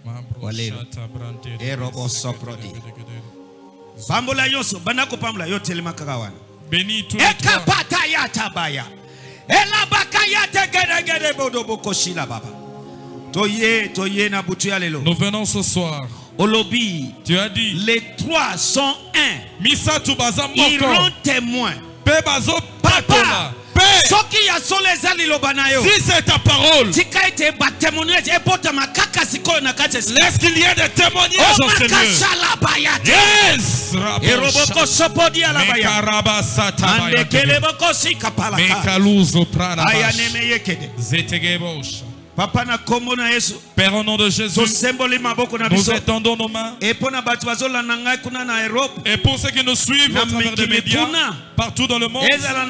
Bénis tous les trois. Nous venons ce soir. Olobi, tu as dit, les trois sont un. Ils seront témoins. Papa, si c'est ta parole, laisse qu'il y ait des témoignages au Seigneur. Yes. Papa na kombo na Yesu. Père, au nom de Jésus, nous étendons nos mains. Et pour ceux qui nous suivent à travers les médias, partout dans le monde,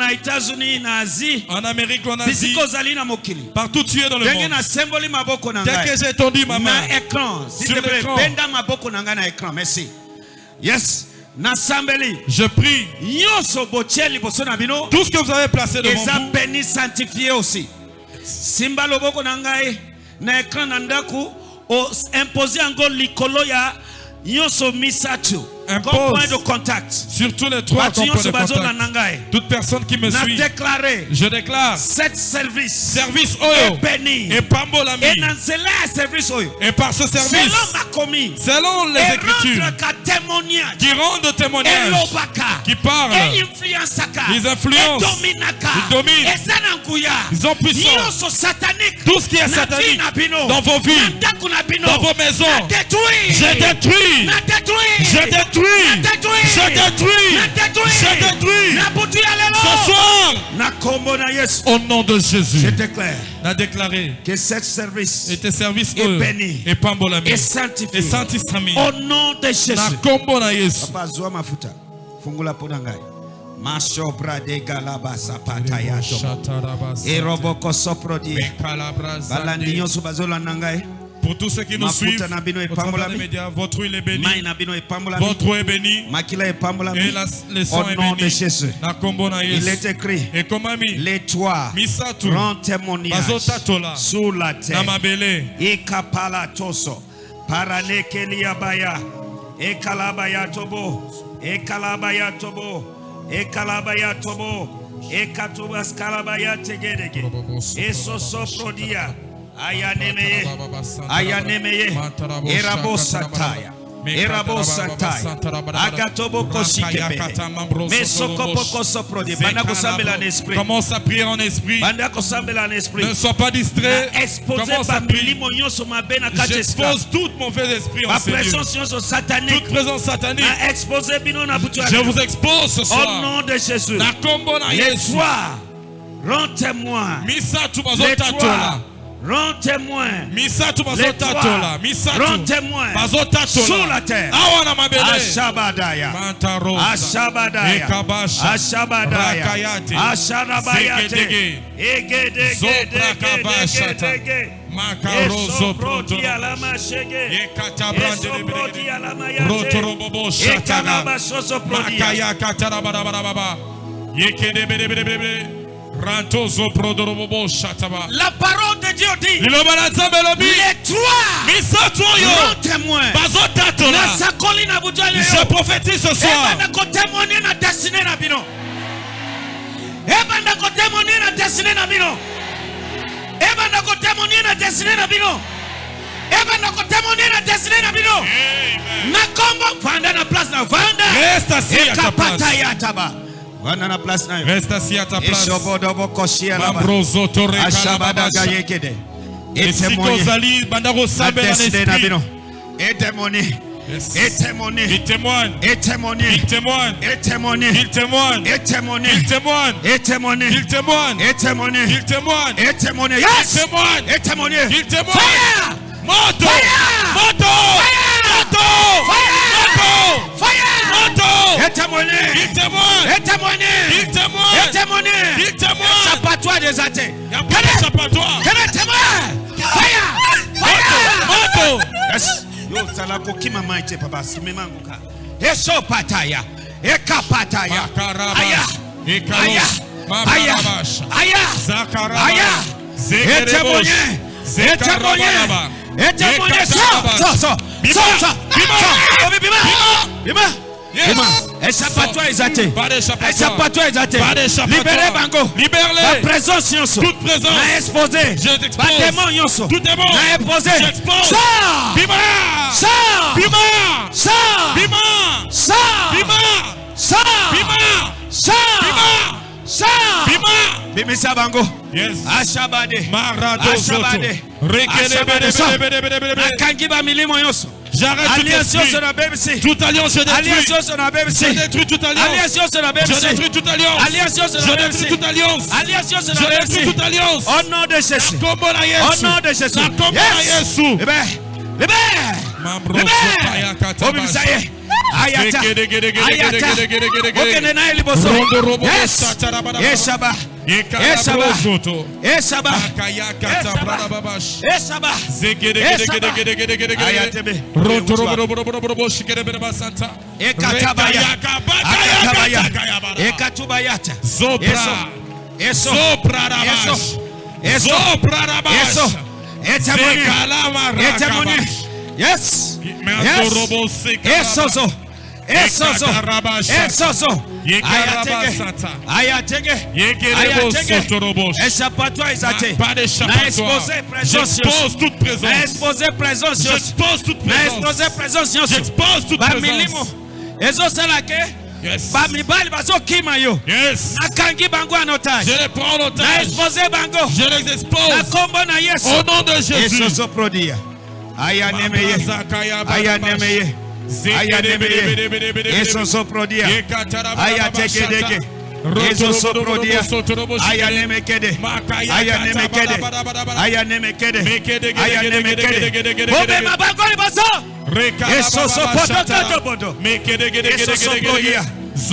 en Amérique ou en Asie, partout tu es dans le monde. Tel que j'ai étendu ma main sur l'écran, merci. Yes. Je prie tout ce que vous avez placé devant vous, béni, sanctifié aussi. Simba loboko nangai na ekran nandaku o imposer ngo likolo ya nyoso misatu. point de contact. Sur tous les trois points de contact. Toute personne qui me suit, je déclare cette service, service oyo, est béni. Et pambolami. Et dans ce service oyo, et par ce service, selon ma commis, selon les et Écritures, témoignage, qui rendent témoignage, qui parlent, et influence, ils influencent, ils dominent, ils ont puissance. Tout ce qui est satanique dans vos vies, dans vos maisons, je détruis, je détruis, je détruis, je détruis. Ce soir, au nom de Jésus, je déclare, a déclaré que ce service et tes services est béni et pambolami et sanctifié et sanctifié au nom de Jésus. Na kombo na Yesu. Papa zoa mafuta fungula ponangai mashobra de galaba sapata ya e roboko soprodi balandinyo subazola nangai. Pour tous ceux qui nous suivent, au travers des médias, votre huile est bénie, votre eau est bénie, et la, le sang est béni. Il est écrit, et comme ami, les toits rendent témoignage sur la terre. Ikapala toso, paranekelia baya, ekalabaya tobo, ekalabaya tobo, ekalabaya tobo, ekatubas kalabaya tegedege, esoso prodia. Ayanemeye, ayanemeye, erabo sataya, erabo sataya, agatobo koshikepe, mesoko kosoprodi, banda kosambela en esprit, commence à prier en esprit, banda kosambela en esprit, ne sois pas distrait, commence à prier, j'expose toute mauvaise esprit en Seigneur, toute présence satanique, je vous expose ce soir, au nom de Jésus, les soirs, rends témoin, les soirs, rends témoin. Les toits, rends témoin sur la terre. Ashabadaya, Ashabadaya, Ashabadaya, Ashabadaya, Egede, Egede, Makarozo prodi alama shege, Eso prodi alama yate, Ekalaba soso prodi, Makaya katarabarabaraba, Yekede bede bede bede. La parole de Dieu dit, les trois rends témoin. Je prophétise ce soir. Reste assis à ta place. Reste assis à ta place. Et si Kozali Bandaro Sabel en esprit. Et témoigner. Et témoigner. Il témoigne. Et témoigner. Il témoigne. Et témoigner. Il témoigne. Et témoigner. Il témoigne. Et témoigner. Il témoigne. Et témoigner. Il témoigne. Et témoigner. Il témoigne. Et témoigner. Il témoigne. Fire! Moto! Fire! Moto! Moto! Fire! Moto! Fire! Moto! Et témoigner. Il témoigne. Et témoigner. Il témoigne. Et témoigner. Il témoigne. Échappatoire des athées. Il n'y a pas d'échappatoire. Quel est témoin? Fire! Fire! Moto! Yes. Yo salako kima maite papa simemanguka. Eso pataya. Eka pataya. Aya. Aya. Aya. Aya. Aya. Et témoigner. Et témoigner. Et témoigner. So, so, so. So, so. Bima. Bima. Bima. Bima. Échappatoire les athées. Échappatoire les athées. Libérez Bango. Libérez. La présence yonso. Toute présence. Na exposé. Je t'expose. Pas démon yonso. Tout démon. Na exposé. J'expose. Sors. Bima. Sors. Bima. Sors. Bima. Sors. Bima. Sors. Bima. Sors. Bima. Sors. Bima. Bimisa Bango. Yes. Ashabade. Marado Soto. Ashabade. Rekele bede bede bede bede bede. Akangiba milimo yonso. J'arrête tout esprit. Toute alliance je détruis. Je détruis toute alliance. Je détruis toute alliance. Je détruis toute alliance. Je détruis toute alliance. Au nom de Jésus. Au nom de Jésus. Yes. Libère. Libère. Libère. Ayata. Ayata. Okene na eliboso. Yes. Yeshaba. Yeshaba. Yeshaba. Yeshaba. Ayatebe. Ekatabaya. Akatabaya. Ekatubayata. Zopra. Eso. Eso. Eso. Eso. Etemoni. Etemoni. Yes. Yes. Eso. Esoso. Esoso. Ayatege. Ayatege. Ayatege. Échappatoire Isaté. Pas d'échappatoire. Exposé présence. J'expose toute présence. Exposé présence. J'expose toute présence. Exposé présence. J'expose toute présence. Ezosalake. Yes. Yes. Je les prends en otage. Je les expose. Au nom de Jésus. Aya nemeye. Aya nemeye. Aya nemeye. Esoso prodia. Aya tekedeke. Esoso prodia. Aya nemekede. Aya nemekede. Aya nemekede. Aya nemekede. Obe mabangoli baso. Esoso pototo bodo. Esoso prodia.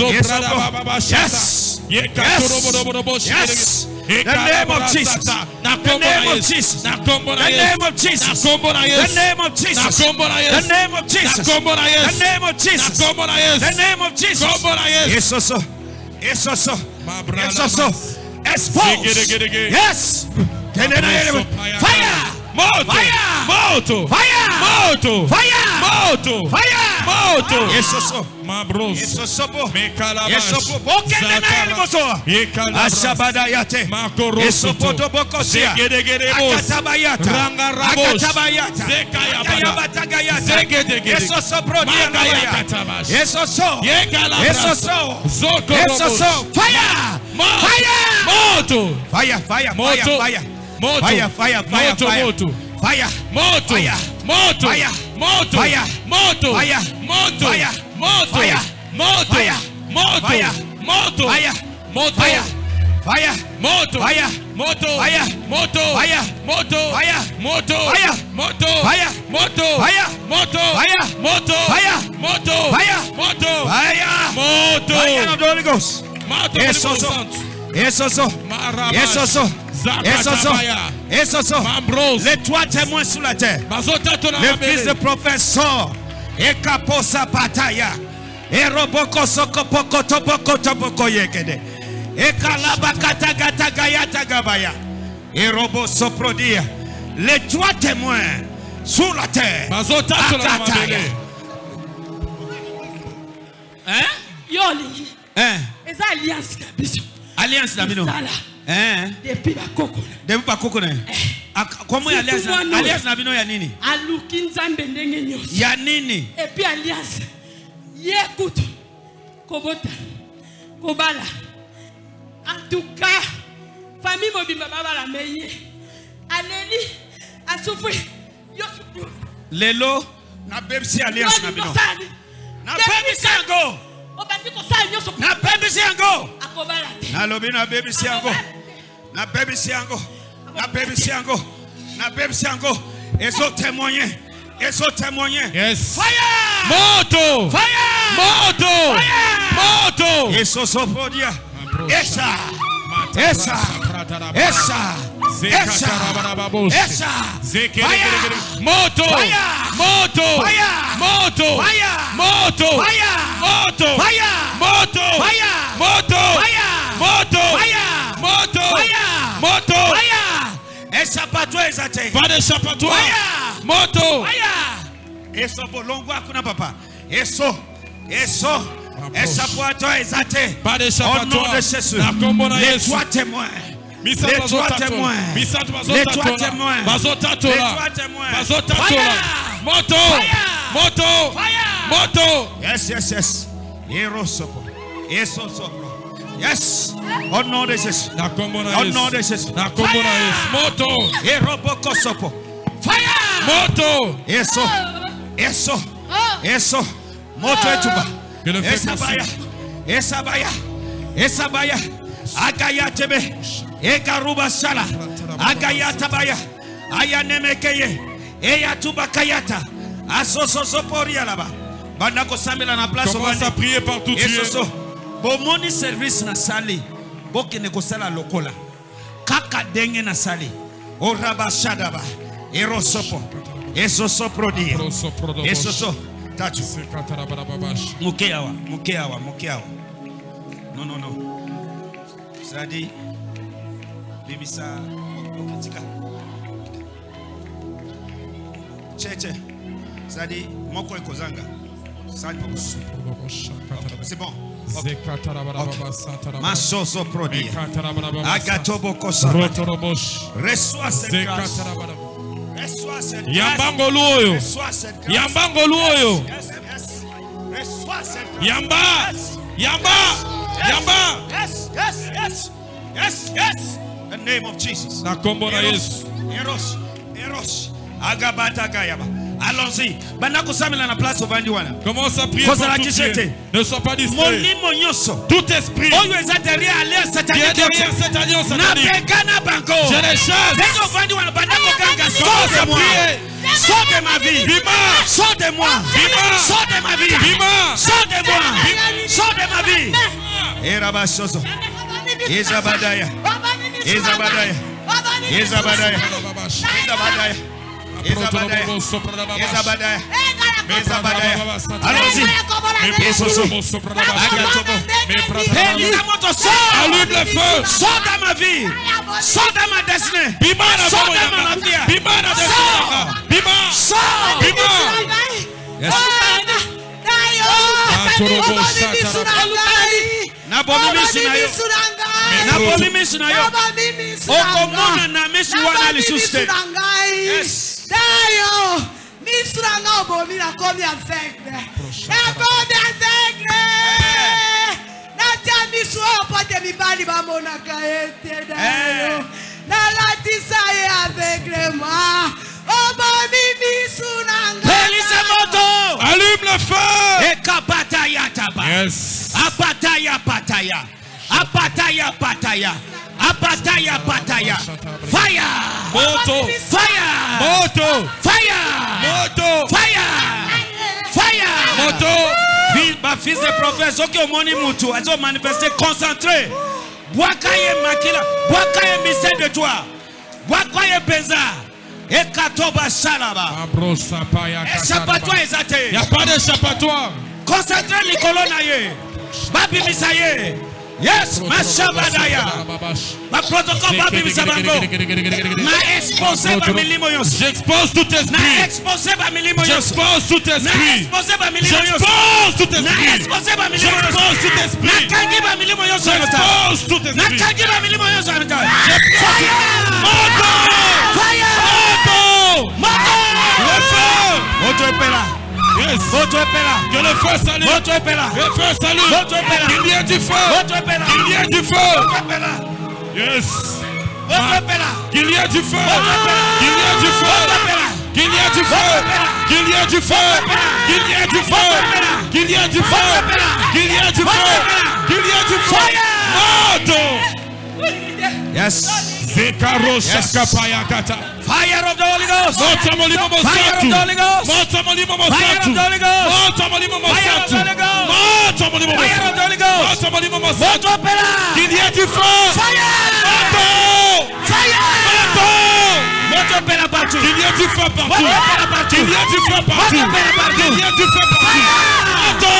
Yes. Yes. Yes. The name of Jesus. The name of Jesus. The name of Jesus. The name of Jesus. The name of Jesus. The name of Jesus. The name of Jesus. Yes, also. Yes, also. Yes, also. Expose. Yes. Fire. Moto. Fire. Moto. Fire. Moto. Fire. Moto. Fire. Moto. Yes, also. Ma bros. Yes, also. Mekalabash. Yes, also. Bokende na elmoso. Ashabada yate. Esopoto bokosia. Akatabayata. Akatabayata. Akayabatagayata. Eso sopro diagaya. Eso so. Eso so. Eso so. Fire. Fire. Moto. Fire. Fire. Moto. Fire. Moto. Fire. Fire. Fire. Moto. Fire. Moto. Fire. Moto. Fire. Moto. Fire. Moto. Fire. Moto. Fire. Moto. Fire. Moto. Fire. Moto. Fire. Moto. Fire. Moto. Fire. Fire. Moto. Fire. Moto. Fire. Moto. Fire. Moto. Fire. Moto. Fire. Moto. Fire. Moto. Fire. Moto. Fire. Moto. Fire. Moto. Fire. Moto. Fire. Moto. Fire of the Holy Ghost. Moto. Yes, also. Yes, also. Yes, also. Yes, also. Yes, also. Les trois témoins sur la terre. Le fils de prophète sort. Et kaposa pataya. Et roboko soko poko topoko topoko yekede. Et kalabakata gata gayata gabaya. Et robo soprodia. Les trois témoins sur la terre. Akataya. Hein? Yoli. Hein? Eza alliance na biso. Alliance na bino. Hein? Depuis bakoko. Depuis bakoko na. Comment alliance alliance na bino ya nini? Aluki nzambe ndenge nyonso. Ya nini? Et puis alliance. Yekutu. Kobota. Kobala. En tout cas, famille mobimba baba la meye. Aleli asufri. Yosu. Lelo na bebsi alliance na bino. Na bebsi yango. Na bebisi yango. Na lobi na bebisi yango. Na bebisi yango. Na bebisi yango. Na bebisi yango. Ezo témoigner. Ezo témoigner. Yes. Fire. Moto. Fire. Moto. Fire. Moto. Eso sopodia. Esa. Esa. Esa. Esa. Esa. Fire. Moto. Fire. Moto. Fire. Moto. Fire. Moto. Fire. Moto. Fire. Moto. Fire. Moto. Fire. Moto. Fire. Moto. Fire. Moto. Fire. Échappatoire ezate. Pas d'échappatoire. Fire. Moto. Fire. Eso bolongo akuna papa. Eso. Eso. Échappatoire ezate. Pas d'échappatoire. Au nom de Jésus. Les trois témoins. Les trois témoins. Les trois témoins. Les trois témoins. Moto. Moto. Moto. Yes, yes, yes. Hero sopo. Eso sopo. Yes. Au nom de Jésus. Au nom de Jésus. Moto. Hero boko sopo. Fire. Moto. Eso. Eso. Eso. Moto etuba. Esabaya. Esabaya. Esabaya. Agayatebe. Ekaruba shala. Agayatabaya. Ayanemekeye. Eyatuba kayata. Asoso soporia là-bas. Bandako samela na place. Commence à prier partout. Esoso. Bomoni service na sali. Bokene ko sala lokola. Kaka denge na sali. Oraba shadaba. Erosopo. Esoso prodi. Esoso. Tatu. Mukeawa. Mukeawa. Mukeawa. Non, non, non. Sadi. Bibisa. Okitika. Cheche. Sadi. Moko ekozanga. C'est bon. Masoso prodi. Agatobo kosaba. Reçois cette grâce. Reçois cette grâce. Yambango luoyo. Reçois cette grâce. Yambango luoyo. Reçois cette grâce. Yamba. Yamba. Yamba. Yes, yes, yes. Yes, yes. The name of Jesus. Na kombo na Yesu. Eros. Eros. Agabata gayaba. Allons-y. Commence à prier pour tout Dieu. Ne sois pas distrait. Tout esprit qui est derrière cette alliance satanique, je les chasse. Commence à prier. Sors de ma vie. Bima. Sors de moi. Bima. Sors de ma vie. Bima. Sors de moi. Sors de ma vie. Erabasoso. Izabadaya. Izabadaya. Izabadaya. Izabadaya. Isabadaya, Isabadaya, Isabadaya. Allons-y. Allume le feu. Sors dans ma vie. Sors dans ma destinée. Sors dans ma vie. Bima. Sors. Bima. Yes. Yes. Dayo, misuranga obomi na komi aveugle. Na komi aveugle. Na tia misu opote mibali bamonaka ete dayo. Na latisa ye aveugle ma. Obomi misuranga. Elise moto. Allume le feu. Ekapataya taba. Yes. Apataya pataya. Apataya pataya. Apataya pataya. Fire. Moto. Fire. Moto. Fire. Moto. Fire. Fire. Moto. Ma fils de prophète, ok, au moni mutu, elles ont manifesté concentré. Boakaye makila, boakaye mystère de toi. Boakaye pesa. Et katoba salaba. Échappatoire exaté. Il n'y a pas d'échappatoire. Concentré Nicolas Naye. Babi Misaye. Yes, ma shabadaya. Ma protocole Babi Misabango. Ma exposé Bamili Moyos. J'expose tout esprit. Na exposé Bamili Moyos. J'expose tout esprit. Na exposé Bamili Moyos. J'expose tout esprit. Na exposé Bamili Moyos. J'expose tout esprit. Na kangi Bamili Moyos. J'expose tout esprit. Na kangi Bamili Moyos. Fire. Moto. Fire. Moto. Moto. Le feu. Moto epela. Yes. Moto epela. Que le feu salue. Moto epela. Le feu salue. Moto epela. Il y a du feu. Moto epela. Il y a du feu. Moto epela. Yes. Moto epela. Qu'il y a du feu. Qu'il y a du feu. Qu'il y a du feu. Qu'il y a du feu. Qu'il y a du feu. Qu'il y a du feu. Qu'il y a du feu. Qu'il y a du feu. Moto. Yes. Zekaro shakapaya kata. Fire of the Holy Ghost. Moto molimo Fire of mosatu. the Holy Ghost. Moto molimo Fire of mosatu. the Holy Ghost. Moto molimo Fire of mosatu. the Holy Ghost. Moto molimo Fire of the mosatu. Holy Ghost. Moto molimo mosatu. Moto epela. Qu'il y a du feu. Fire. Moto. Fire. Moto. Moto epela partout. Qu'il y a du feu partout. Moto epela partout. Qu'il y a du feu partout. Moto epela partout. Qu'il y a du feu partout. Moto.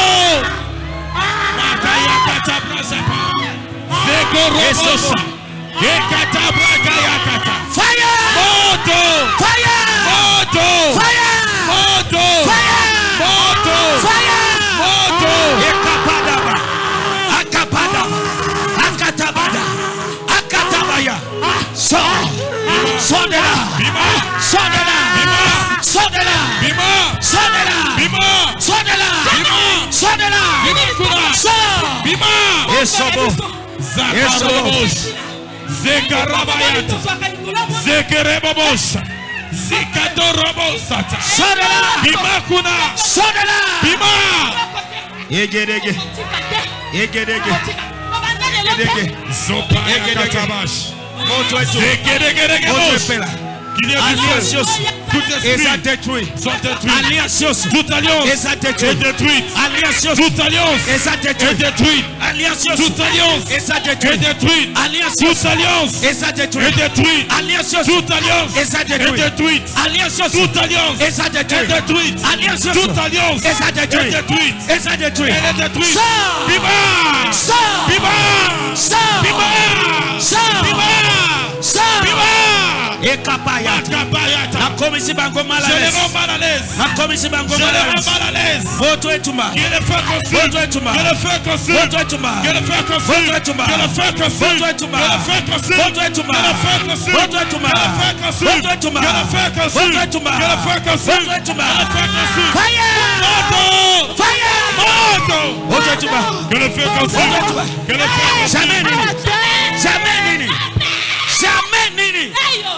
Makaya kata brasapa. Zekorobosa. Ekata brakaya kata. Fire. Moto. Fire. Moto. Fire. Moto. Fire. Moto. Fire. Moto. Ekapadaba. Akapadaba. Akatabada. Akatabaya. Sors. Sors de là. Bima. Sors de là. Bima. Sors de là. Bima. Sors de là. Bima. Sors de là. Bima. Sors de là. Bima kuna. Sors. Bima. Et sobo. Zakarobosh. Zekarabayata. Zekerebobosha. Zikadorobosata. Sors de là. Bima kuna. Sors de là. Bima. Egedege. Egedege. Egedege. Zopaya katabash. Moto eto. Zekeregerege Moto bosh. epela. Qu'il y a du feu. Alliance. Tout Et ça esprit détruit. soit détruit. Alliance. Toute alliance Et ça est détruit. détruite. Alliance. Toute alliance Et ça est détruit. détruite. Alliance. Toute alliance Et ça est détruit. détruite. Alliance. Toute alliance Et ça est détruit. détruite. Alliance. Toute alliance Et ça est détruit. détruite. Alliance. Toute alliance Et ça est détruit. détruite. Alliance. Toute alliance Et ça est détruit. détruite. Et ça détruit. Elle est détruite. Sors. Bima. Sors. Bima. Sors. Bima. Sors. Bima. Sors. Bima. Et kapaya. Akabayata. Makomisi bango mal à Je les l'aise. rends mal à l'aise. Makomisi bango Je mal les à rends l'aise. mal à l'aise. Voto etuma. Que le feu consume. Voto etuma. Que le feu consume. Voto etuma. Que le feu consume. Voto etuma. Que le feu consume. Voto etuma. Que le feu consume. Voto etuma. Que le feu consume. Voto etuma. Que le feu consume. Voto etuma. Que le feu consume. Voto etuma. Que le feu consume. Voto etuma. Que le feu consume. Fire! Moto! Fire! Moto! Voto etuma. Que le feu consume. Que le feu consume. Jamais nini. Jamais nini. Jamais nini.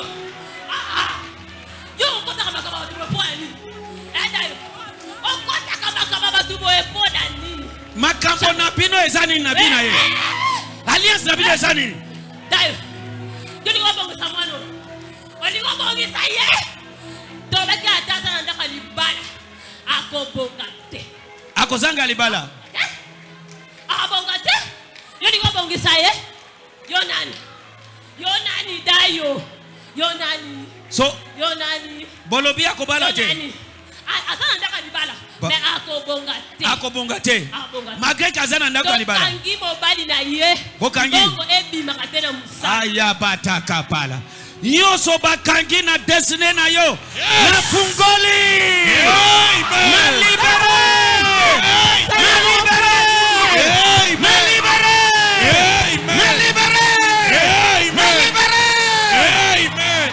Makambo na bino ezani na bina ye. Alliance na bino ezani. Dayo. Yo ni ngombo ngisamano. Oni ngombo ngisaye. Toba ki atasa na ndaka libala. Akobonga te. Akozanga libala. Akobonga te. Yo ni ngombo ngisaye. Yo nani? Yo nani dayo? Yo nani? So Yo nani? bolobi akobala te. Yo nani? Atasa na ndaka libala. Me akobonga te. Akobonga te. Akobonga te. Malgré kazana ndako libala. Kokangi mobali na ye. Kokangi. Bongo ebima katena musa. Aya bataka pala. Nyoso bakangi na destiny na yo. Na fungoli. Na libere. Na libere. Na libere. Na libere. Na libere. Amen.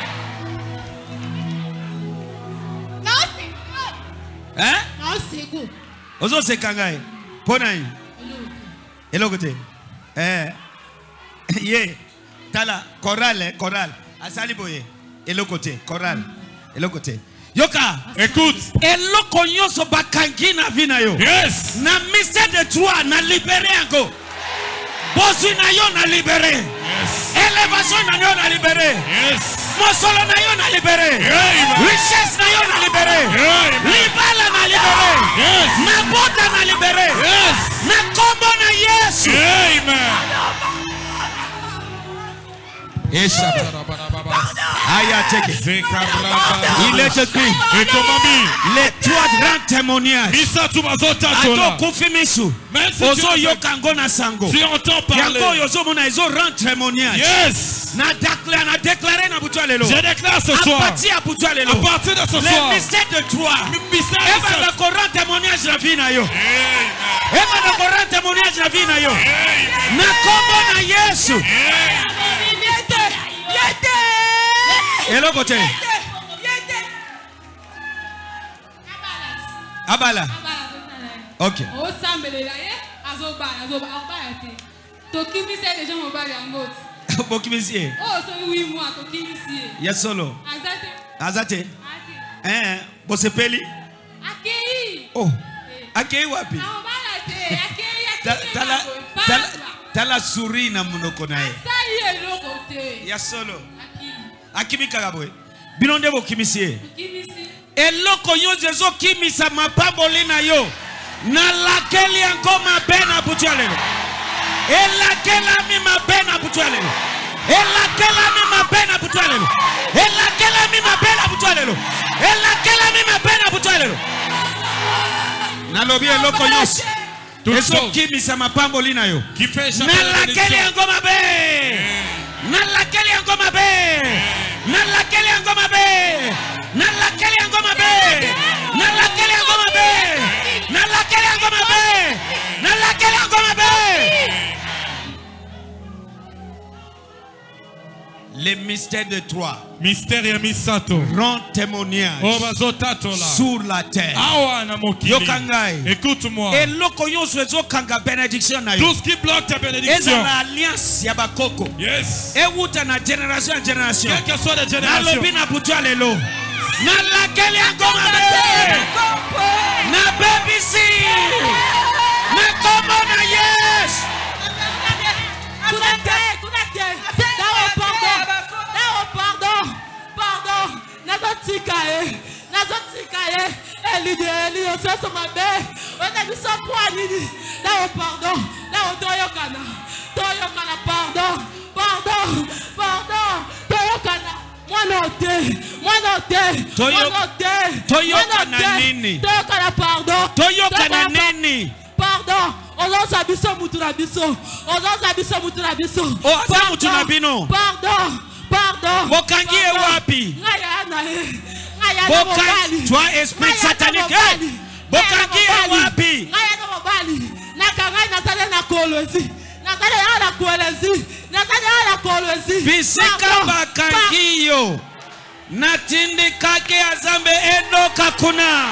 Hein? Non, c'est go. Ozo sekangai. Pona yi. Elokote. Eh. Ye. Tala chorale, chorale. Asali boye. Elokote, chorale. Elokote. Yoka, écoute. Eloko nyoso bakangi na vina yo. Yes. Na mystère de toi na libéré encore. Bosu na yo na libéré. Yes. Élévation na yo na libéré. Yes. Mosolo na yo na libéré. Amen. Richesse na yo na libéré. Amen. Libala na libéré. Yes. Na bota na libéré. Yes. Na kombo na Yesu. Amen. Aya teke. Il est écrit. Et comment les trois grands témoignages. Ato kufimisu. Ozo yokango na sango. Tu entends parler. Yako yozo mona ezo rend témoignage. Yes. Na déclare na déclaré na butua lelo. Je déclare ce soir. À partir à butua lelo. À partir de ce soir. Le mystère de toi. Mystère de Eba na korant témoignage na vie na yo. Eba na korant témoignage na vie na yo. Na kombo na Yesu. Hello côté. Abala. Ok. Bokimisie. Oh, so oui moi tokimisie. Yes solo. Azate. Azate. Eh, bosepeli. Akei. Oh. Akei wapi? Na obala te, akei Tala tala tala suri na munoko nae. Sai eloko te. Yes solo. Akimi kagabwe. Binonde bokimisie. Tokimisie. Eloko yo jezo kimisa mapambo lina yo. Na lakeli yango mapena butwalelo. Elakela mi mapena butwalelo. Elakela mi mapena butwalelo. Elakela mi mapena butwalelo. Elakela mi mapena butwalelo. Nalobi eloko yos. Eso kimisa mapambo lina yo. Na lakeli yango mabe. Na lakeli yango mabe. Na lakeli yango mabe. Na lakeli yango mabe. Na lakeli yango mabe. Na lakeli yango mabe. Na lakeli yango mabe. Les mystères de toi. Mystère ya misato. Rend témoignage. Sur la terre. Yokangai. Écoute-moi. Et loko yoso ezo kanga bénédiction na yo. Tout ce qui bloque ta bénédiction. Eza na alliance ya bakoko. Yes. Et wuta na génération en génération. Quelle que soit la génération. Na lobi na butwa lelo. Na lakeli yango mabe. Na baby si. Na komo na yes. Kunate, kunate. Dawo pardon. Dawo pardon. Pardon. Nazotika e. Nazotika e. Eli de eli oseso mabe. Ona biso poani. Dawo pardon. Dawo toyokana. Toyokana pardon. Pardon. Pardon. Toyokana. Mwana ote. Mwana ote. Mwana ote. Toyokana nini? Toyokana pardon. Toyokana nini? Pardon. Ozoza biso mutu na biso. Ozoza biso mutu na biso. O asa mutu na bino. Pardon. Pardon. Bokangi e wapi? Ngaya na e. Toi, esprit satanique. Bokangi ya wapi? Bisika bakangi yo. Natindi kake azambe eno kakuna.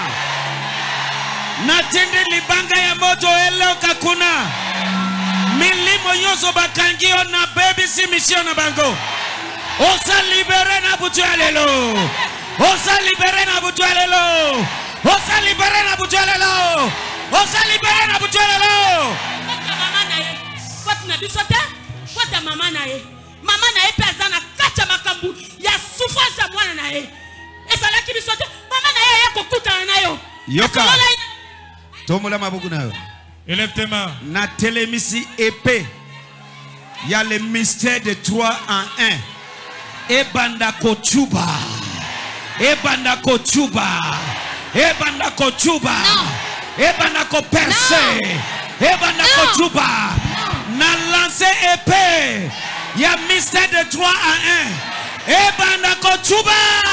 Natindi libanga ya moto elo kakuna. Milimo yoso bakangi yo na baby si mission na bango. Osa libere na butu alelo. Osa libere na butu alelo. Osa libere na butu alelo. Osa libere na butu alelo. Fata mama na ye. Fata na bisote. Fata mama na ye. Mama na ye pesa na kacha makambu ya souffrance ya mwana na ye. Esa la kibisote. Mama na ye yako kuta na yo. Yoka. Tomola mabuku na yo. Élève tes mains. Na telemisi épée. Il y a le mystère de trois en un. Ebanda kochuba. Ebanda kochuba. Ebanda kochuba. Ebanda ko percé. Ebanda kochuba. Na lancé épée. Il y a mystère de trois en un. Ebanda kochuba.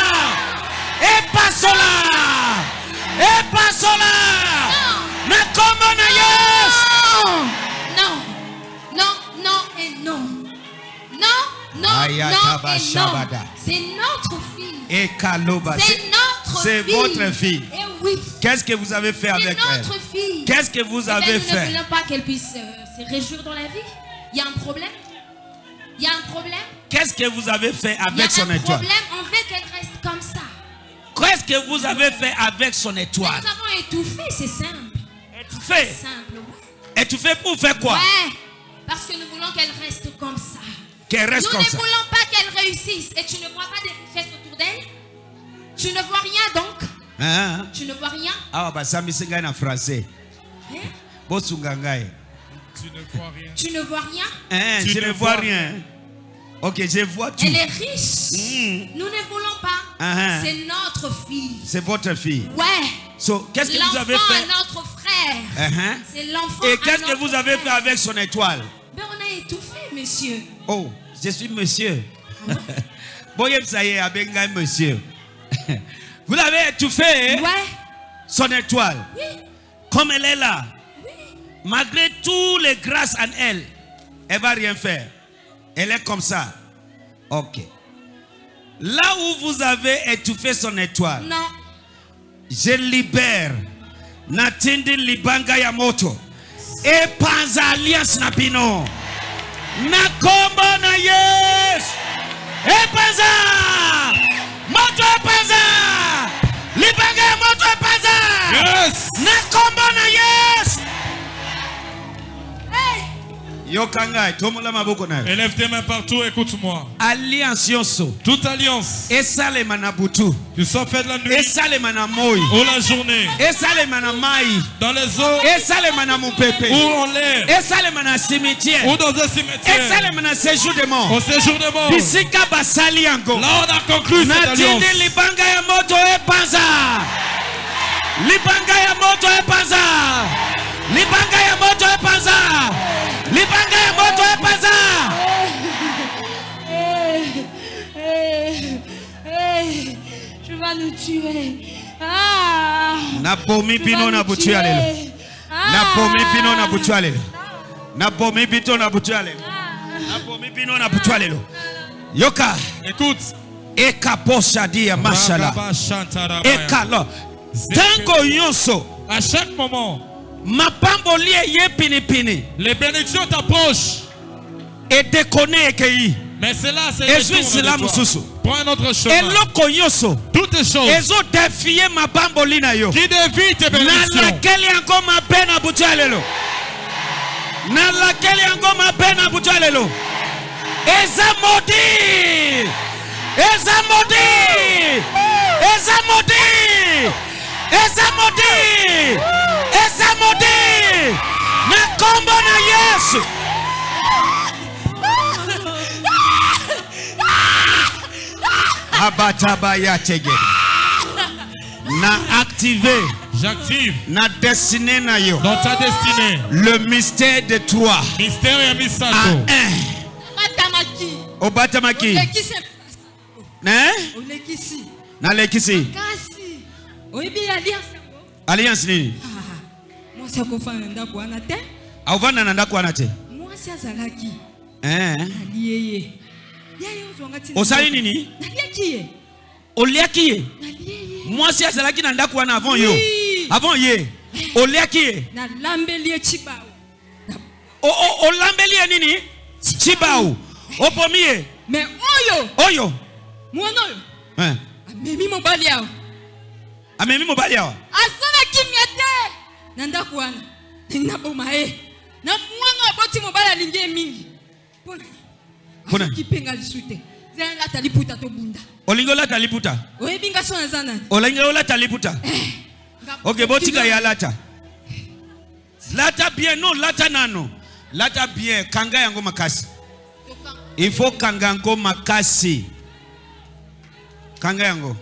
Et pas cela. Et pas cela. Na comment na yes. Non. Non, non et non. Non, non, non et non. C'est notre fille. Et Kaloba. C'est notre C'est fille. votre fille. Et oui. Qu'est-ce que vous avez fait avec elle? C'est notre fille. Qu'est-ce que vous Eh avez bien, nous fait? ne voulons pas qu'elle puisse euh, se réjouir dans la vie. Il y a un problème. Il y a un problème. Qu'est-ce que vous avez fait Il y a avec son un étoile? problème. On veut qu'elle reste comme ça. Qu'est-ce que vous avez fait avec son étoile? Nous avons étouffé, c'est simple. Étouffé? C'est simple, ouais. Étouffé pour faire quoi? Ouais. Parce que nous voulons qu'elle reste comme ça. Qu'elle reste nous comme ne ça. voulons pas qu'elle réussisse. Et tu ne vois pas des richesses autour d'elle? Tu ne vois rien donc? Hein? Tu ne vois rien? Ah, bah ça me singa en français. Hein? Bosungangaye. Tu ne vois rien. Tu ne vois rien? Hein, Tu je ne ne vois vois rien. Ok, je vois tout. Elle est riche. Mm. Nous ne voulons pas. Uh-huh. C'est notre fille. C'est votre fille. Ouais. So, qu'est-ce que vous avez L'enfant fait? à notre frère. Uh-huh. C'est l'enfant Et à qu'est-ce que notre vous avez fait frère. avec son étoile? Ben, on a étouffé, monsieur. Oh, je suis monsieur. Boyem Saye Abenga monsieur. Vous avez étouffé Ouais. son étoile. Oui. Comme elle est là. Oui. Malgré toutes les grâces en elle, elle va rien faire. Elle est comme ça. Ok. Là où vous avez étouffé son étoile, Non. je libère Natindi Libanga Yamoto et Panza Alliance Napino. Nakombo na yes. Et Panza Moto et Panza Libanga Yamoto et Panza. Yes. Nakombo na yes. Hey. Yokangai, tomola maboko na yo. Élève tes mains partout, écoute-moi. Alliance yoso. Toute alliance Esalema na butu. qui soit faite la nuit Esalema na moi. ou la journée, Esalema na mai. dans les eaux Esalema na mupepe. ou en l'air Esalema na cimetière. ou dans un cimetière, Esalema na séjour de mort. au séjour des morts. Bisika basali yango. Là, on a conclu cette alliance. Natindi libanga ya moto e panza. Libanga ya moto e panza. Libanga ya moto e panza. Libanga ya moto e panza. Hey, hey, hey, tu vas nous tuer. Ah, Na bomi tu pino vas na nous butu tuer. alelo. Ah. Na bomi pino na butu alelo. Na bomi pino na butu alelo. Na bomi pino na butu alelo. Yoka. Écoute. Eka posha dia mashallah. Rababa Shantarabaya. Eka lo. Tango yonso. À chaque moment, Mapambo liye ye pini pini. les bénédictions t'approchent. Et déconne ekei. Mais c'est là, c'est Et le suis retour islam de toi. susu. Prends un autre Et chemin. loko yonso. Toutes les choses Ezo défier mapambo lina yo. qui dévient tes Na bénédictions. laquelle yango mabe na butu alelo. Na laquelle yango mabe na butu alelo. Eza modi. Eza modi. Eza modi. Eza modi. Eza modi. Na kombo na Yesu. Abataba ya tege. Na activer. J'active Na destinée na yo. dans ta destinée Le mystère de toi. mystère et À misato. un. Matamaki. Obatamaki. Olekisi. Hein? Olekisi. Nalekisi. Kasi. Oyebi alliance. Alliance nini? Moi c'est ko fa nda ko ana te. Avana nanda ko ana te. Moi c'est azalaki. Eh. Aliyeye. Yayo zonga ti. Osali nini? Naliaki. Oliaki ye. Moi c'est azalaki nanda ko ana avant yo. Avant ye. Oliaki. Na lambeli chibao. O o o lambeli nini? Chibao. Opomie. Mais oyo. Oyo. Mwana oyo. Eh. Amemi mobali yao. Amemi mobali yao. Asana kimyete. Nanda kuana. Na boma e. Na mwana aboti mobali alingie mingi. Pona. Pona. Kipenga lisute. Zela taliputa to bunda. Olingo la taliputa. Oyebinga sona zana. Olingo la taliputa. OK, botika ya lata. Lata bien non, lata nano. Lata bien kanga yango makasi. Il faut kanga yango makasi. Kanga yango.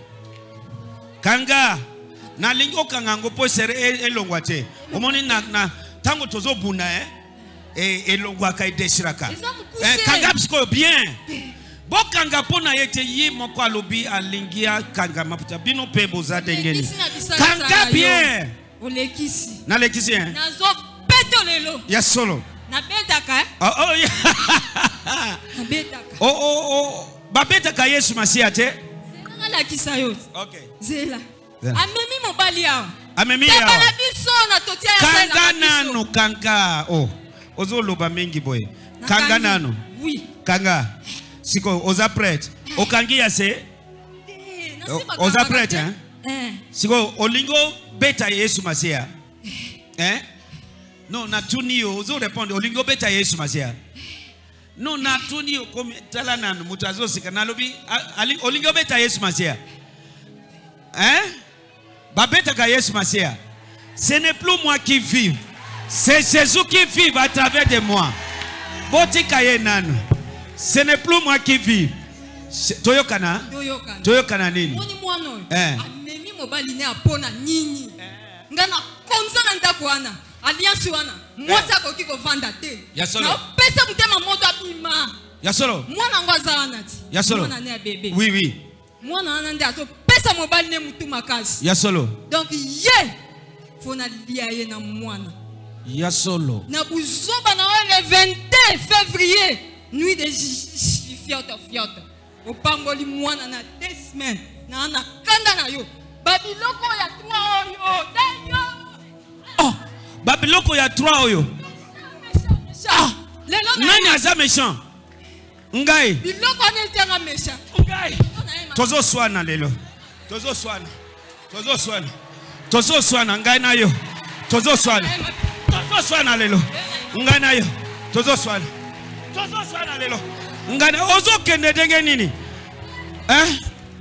Kanga na lingo kanga yango po sere elongwa te. Omoni na na tango tozo buna eh e elongwa ka ideshiraka. Eh kanga psiko bien. Bo kanga pona yete yi moko alobi alingia kanga maputa bino pe boza dengeni. Kanga bien. Olekisi. Na lekisi hein. Nazo beto lelo. Ya solo. Na betaka. Oh oh yeah. Na betaka. Oh oh oh. Ba betaka Yesu Masia te. Zela la kisayo. Okay. Zela. Amemi mobali yao. Amemi yao. Tebala biso na totia ya sala. Kanga nano kanga. Oh. Ozo loba mingi boy. Kanga nano. Oui. Kanga. Siko oza prête. Okangi ya se. Oza prête hein. Eh. Siko olingo beta Yesu Masia. Eh? Non, na tuni yo, ozo répondre olingo beta Yesu Masia. Non, na tuni yo comme tala nanu mutazo sika nalobi olingo beta Yesu Masia. Hein? Ba beta ka Yesu Masia. Ce n'est plus moi qui vis. C'est Jésus qui vit à travers de moi. Botika ye nanu. Ce n'est plus moi qui vis. Toyokana? Toyokana. Toyokana nini? Moni mwana. Eh. Amemi mobali ne apona nini? Ngana konza na ndako wana. Alliance wana. Mwasa koki ko vanda te. Ya solo. Na pesa mutema moto abima. Ya solo. Mwana ngwaza wana ti. Ya solo. Mwana ne bébé. Oui oui. Mwana wana ndi ato pesa mobali ne mutu makasi. Ya solo. Donc ye fona lia ye na mwana. Ya solo. Na buzoba na le vingt-deux février. Nuit de fiote fiote. Opangoli mwana na deux semaines. Na na kanda na yo. Babiloko ya trois oyo. Dayo. Oh, babiloko ya trois oyo. Ah, nani aza méchant? Ngai. Biloko ne tanga méchant. Ngai. Tozo swana lelo. Tozo swana. Tozo swana. Tozo swana ngai na yo. Tozo swana. Tozo swana lelo. Ngai na yo. Tozo swana. Tozo swana lelo. Ngai na ozo kende denge nini? Eh?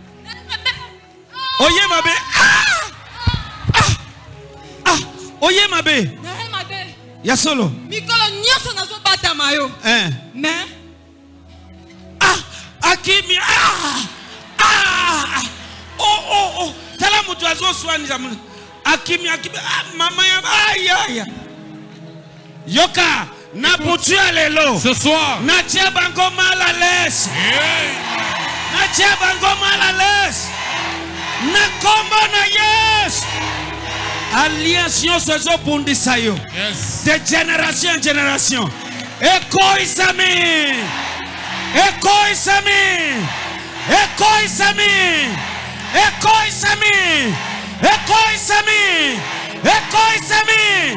Oye mabe. Ah! Ah! Ah! Oye mabe. Na mabe. Ya solo. Mikolo nyoso nazo bata mayo. Eh. Mais ah, akimi ah! Ah! Oh oh oh. Tala mutu azo swani za mungu. Akimi akimi ah, mama ya ay ay. Yoka na putia lelo. Ce soir. Na tia bango mal à l'aise. Na tia bango mal à l'aise. Na kombo na yes. Alliance nyonso ezobundisa yo. Yes. De génération en génération. Eko isami. Eko isami. Eko isami. Eko isami. Eko isami. Eko isami.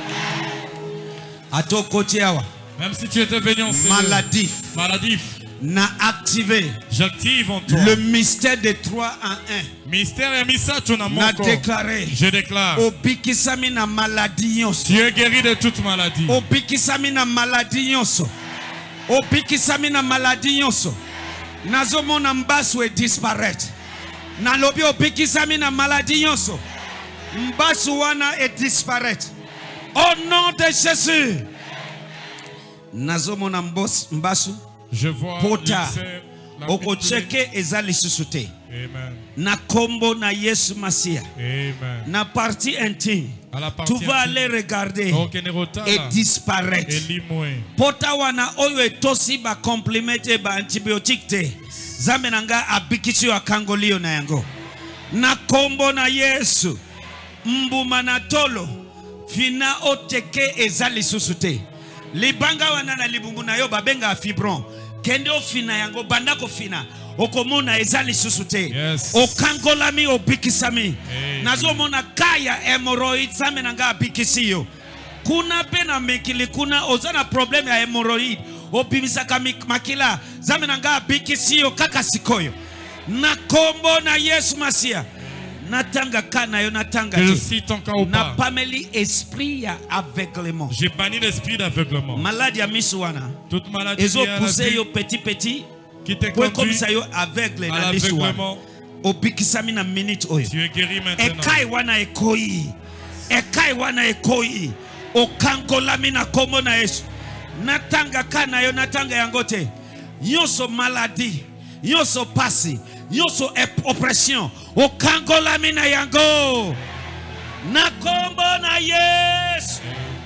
Atoko tiawa. Même si tu étais venu en maladif. Maladif. N'a activé. J'active en toi. Le mystère de trois en un. Mystère et mystère tu n'as n'a déclaré. Je déclare. Obikisami na maladie nyonso. Tu es guéri de toute maladie. Obikisami na maladie nyonso. Obikisami na maladie nyonso. Nazomona mbasu e disparaître. Nalobi obikisami na maladie nyonso. Mbasu wana e disparaître. Au nom de Jésus. Nazomona mbasu. Je vois pota okocheke ezali susute. Amen. Na kombo na Yesu Masia. Amen. Na partie intime. Tu vas aller regarder et disparaître. Pota wana oyo etosi ba complémenter ba antibiotique te. Zambe nanga abikisi wa kangolio na yango. na kombo na Yesu mbuma na tolo fina oteke ezali susute libanga wana na libungu na yo babenga fibron kende ofina yango bandako fina okomona ezali susute yes. Okangolami obikisami nazo mona kaya hemorrhoid same nanga abikisiyo kuna pena mikili kuna ozana problem ya hemorrhoid obimisa makila zame nanga abikisiyo kaka sikoyo na kombo na Yesu Masia natanga kana yo natanga na pameli esprit ya aveuglement. J'ai banni l'esprit d'aveuglement. Maladie ya misuana toute maladie ezo pousser yo petit petit qui te conduit comme ça yo aveugle na misuana obikisami na minute oyo tu es guéri maintenant. Ekai wana ekoi ekai wana ekoi okangolami na kombo na Yesu natanga kana yo natanga yangote yoso maladie yoso pasi yoso oppression okangolami na yango na kombo na Yesu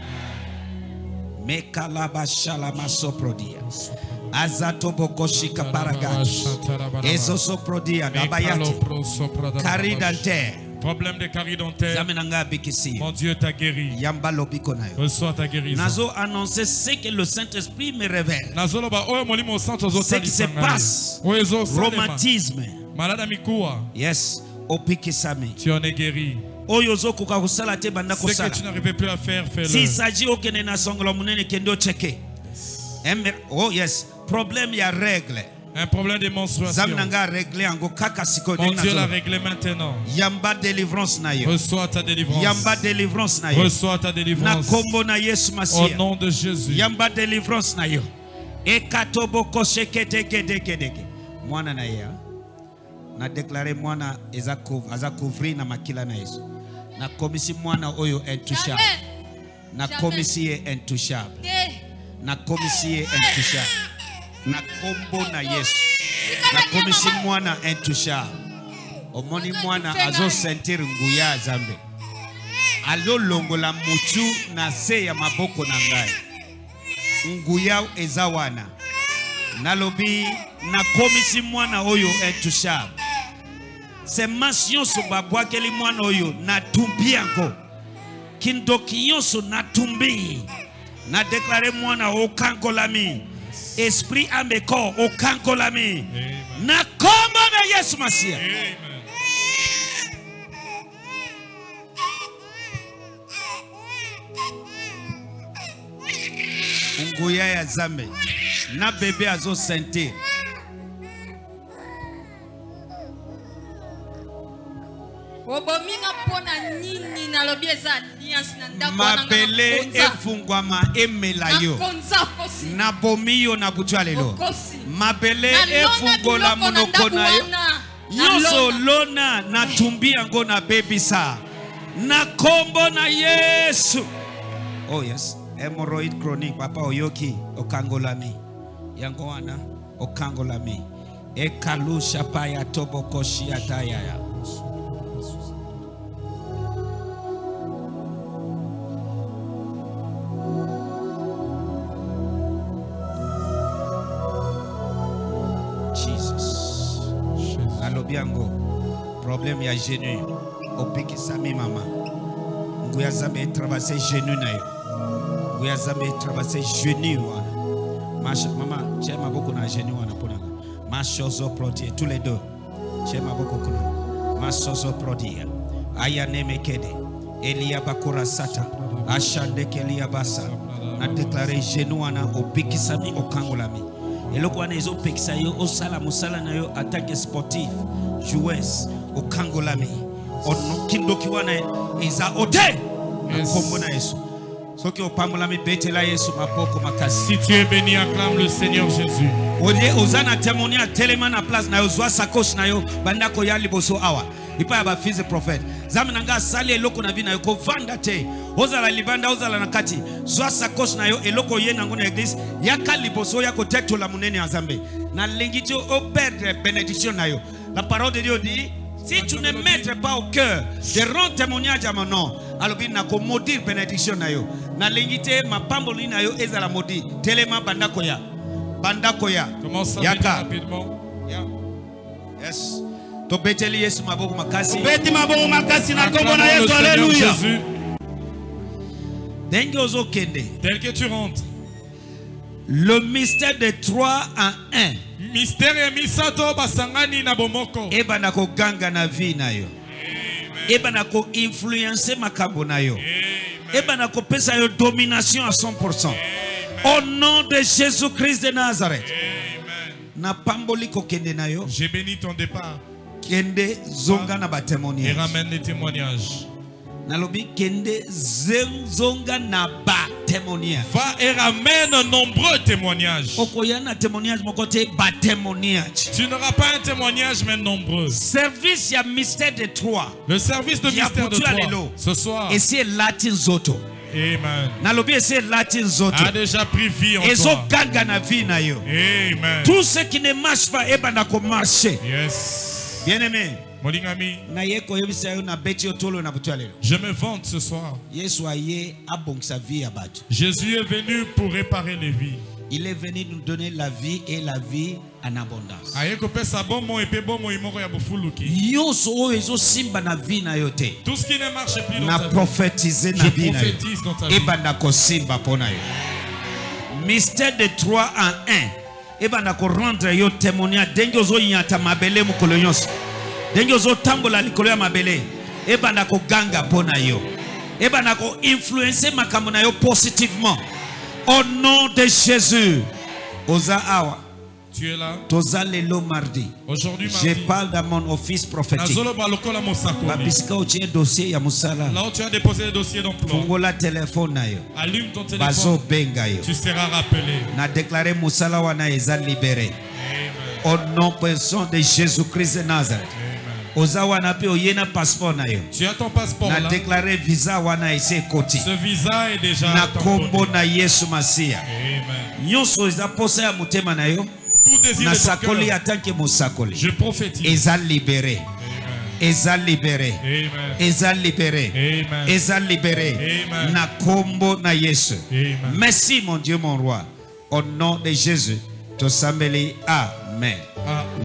mekalaba shalama soprodia azato bokoshika paragash ezo soprodia dabayati caridante problème de carie dentaire. Mon Dieu t'a guéri. Reçois ta guérison. Nazo annoncer ce que le Saint-Esprit me révèle. Ce qui se passe. Romantisme. Yes. Tu en es guéri. Ce que tu n'arrivais plus à faire, fais-le. S'il s'agit au Kenya songolo munene kendo cheke. Oh yes. Problème il y a règle. Un problème de menstruation. Mon Dieu l'a réglé maintenant. Yamba délivrance na yo. Reçois ta délivrance. Yamba délivrance na yo. Reçois ta délivrance. Au nom de Jésus. Yamba délivrance na yo. Ekatobo koshekete gede gede. Mwana na ya. Na déclaré mwana eza couvrir na makila na Yesu. Na komisi mwana oyo intouchable. Na komisi e intouchable. Na komisi e intouchable. Na kombo na Yesu na komisi mwana intouchable omoni mwana azo sentir nguya zambe alo longola mutu na se ya maboko na ngai nguya ezawana nalobi na komisi mwana oyo intouchable se mention so babwakeli mwana oyo na tumbi anko kindoki yonso na tumbi na déclarer mwana okangolami esprit âme corps au kankolami na kombo na Yesu Masia. Unguya ya zambe na bébé azo sentir obominga pona nini na lobi eza alliance na ndako na mabele efungwama emela yo na bomiyo na butwa lelo mabele efungola monoko na yo yoso lona na tumbi yango na bebisa na kombo na Yesu. Oh yes, hemorrhoid chronic papa oyoki okangolami yango wana okangolami ekalusha paya tobokoshi ataya. Biango problème ya genou opiki sami mama nguya zambe traverser genou na yo nguya zambe traverser genou wana masha mama chema boko na genou wana pona mashozo protie tous les deux chema boko kuna mashozo prodia aya nemekede elia bakura sata ashande kelia basa na déclarer genou wana opiki sami okangolami eloko wana ezo pekisa yo osala musala na yo attaque sportif joueurs okangolami ono kindoki wana eza ote kombo na Yesu soki opamolami betela Yesu mapoko makasi. Si tu es béni, acclame le Seigneur Jésus. Ode ozana témoigner à tellement na place na yo zwa sakosh na yo bandako ya liboso awa ipa ba fils prophète zaminanga sali eloko na bina yo ko vanda te ozala libanda ozala na kati zwa sakosh na yo eloko ye nango na église yaka liboso ya ko tetola munene ya Nzambe na lengiti o perdre bénédiction na yo. La parole de Dieu dit si tu ne mettrais pas au cœur de rendre témoignage à mon nom alors il n'a qu'à maudire bénédiction na yo na lengite mapamboli na yo ezala maudit telema bandako ya bandako ya commence rapidement. Yeah. Yes. tobeteli Yesu maboko makasi. Beti maboko makasi na kombo na Yesu. Alléluia. Denge ozo kende. Tel que tu rentres. Le mystère de trois en un. Mystère ya misato basangani na bomoko. Eba na ko ganga na vie na yo. Eba na ko influencer makambo na yo. Eba na ko pesa yo domination à cent pour cent. Au nom de Jésus-Christ de Nazareth. Na pamboli ko kende na yo. J'ai béni ton départ. Kende zonga na ba témoignage. Et ramène les témoignages. Nalobi kende zonga na ba témoignage. Va et ramène nombreux témoignages. Okoyana témoignage mon côté ba témoignage. Tu n'auras pas un témoignage mais nombreux. Service ya mystère de trois. Le service de mystère de trois. Ce soir. Et c'est latin zoto. Amen. Nalobi c'est latin zoto. A déjà pris vie en et toi. Ganga na vie na yo. Amen. Tout ce qui ne marche pas et bana ko marcher. Yes. Bien aimé. Je me vante ce soir. Jésus est venu pour réparer les vies. Il est venu nous donner la vie et la vie en abondance. Tout ce qui ne marche plus dans na ta prophétiser vie, na je vie prophétise dans ta vie. Mystère de trois en un. Et ben ko rendre yo témoignage dengo zo nyata mabele mukolo nyonso. Dengo zo tambola likolo ya mabele. E ben ko ganga pona yo. E ben ko influencer makambo na yo positivement. Au nom de Jésus. Oza awa. Tu es là. Tozalelo mardi. Aujourd'hui mardi. Je parle dans mon office prophétique. Babiska utie dossier ya musala. Là où tu as déposé le dossier d'emploi. Fungola téléphone na yo. Allume ton téléphone. Bazo benga yo. Tu seras rappelé. Na déclaré musala wana eza libéré. Au nom puissant de Jésus-Christ de Nazareth. Oza wana pe oyena passeport na yo. Tu as ton passeport là. Na déclaré visa wana ese koti. Ce visa est déjà na kombo na Yesu Masia. Amen. Nyonso eza posa ya mutema na yo. Tout désir na de ton sakoli cœur. atanke musakoli. Je prophétise. Eza libéré. Eza libéré. Amen. Eza libéré. Amen. Eza libéré. Amen. Na kombo na Yesu. Amen. Merci mon Dieu mon roi. Au nom de Jésus. Tosambeli. Amen. Amen.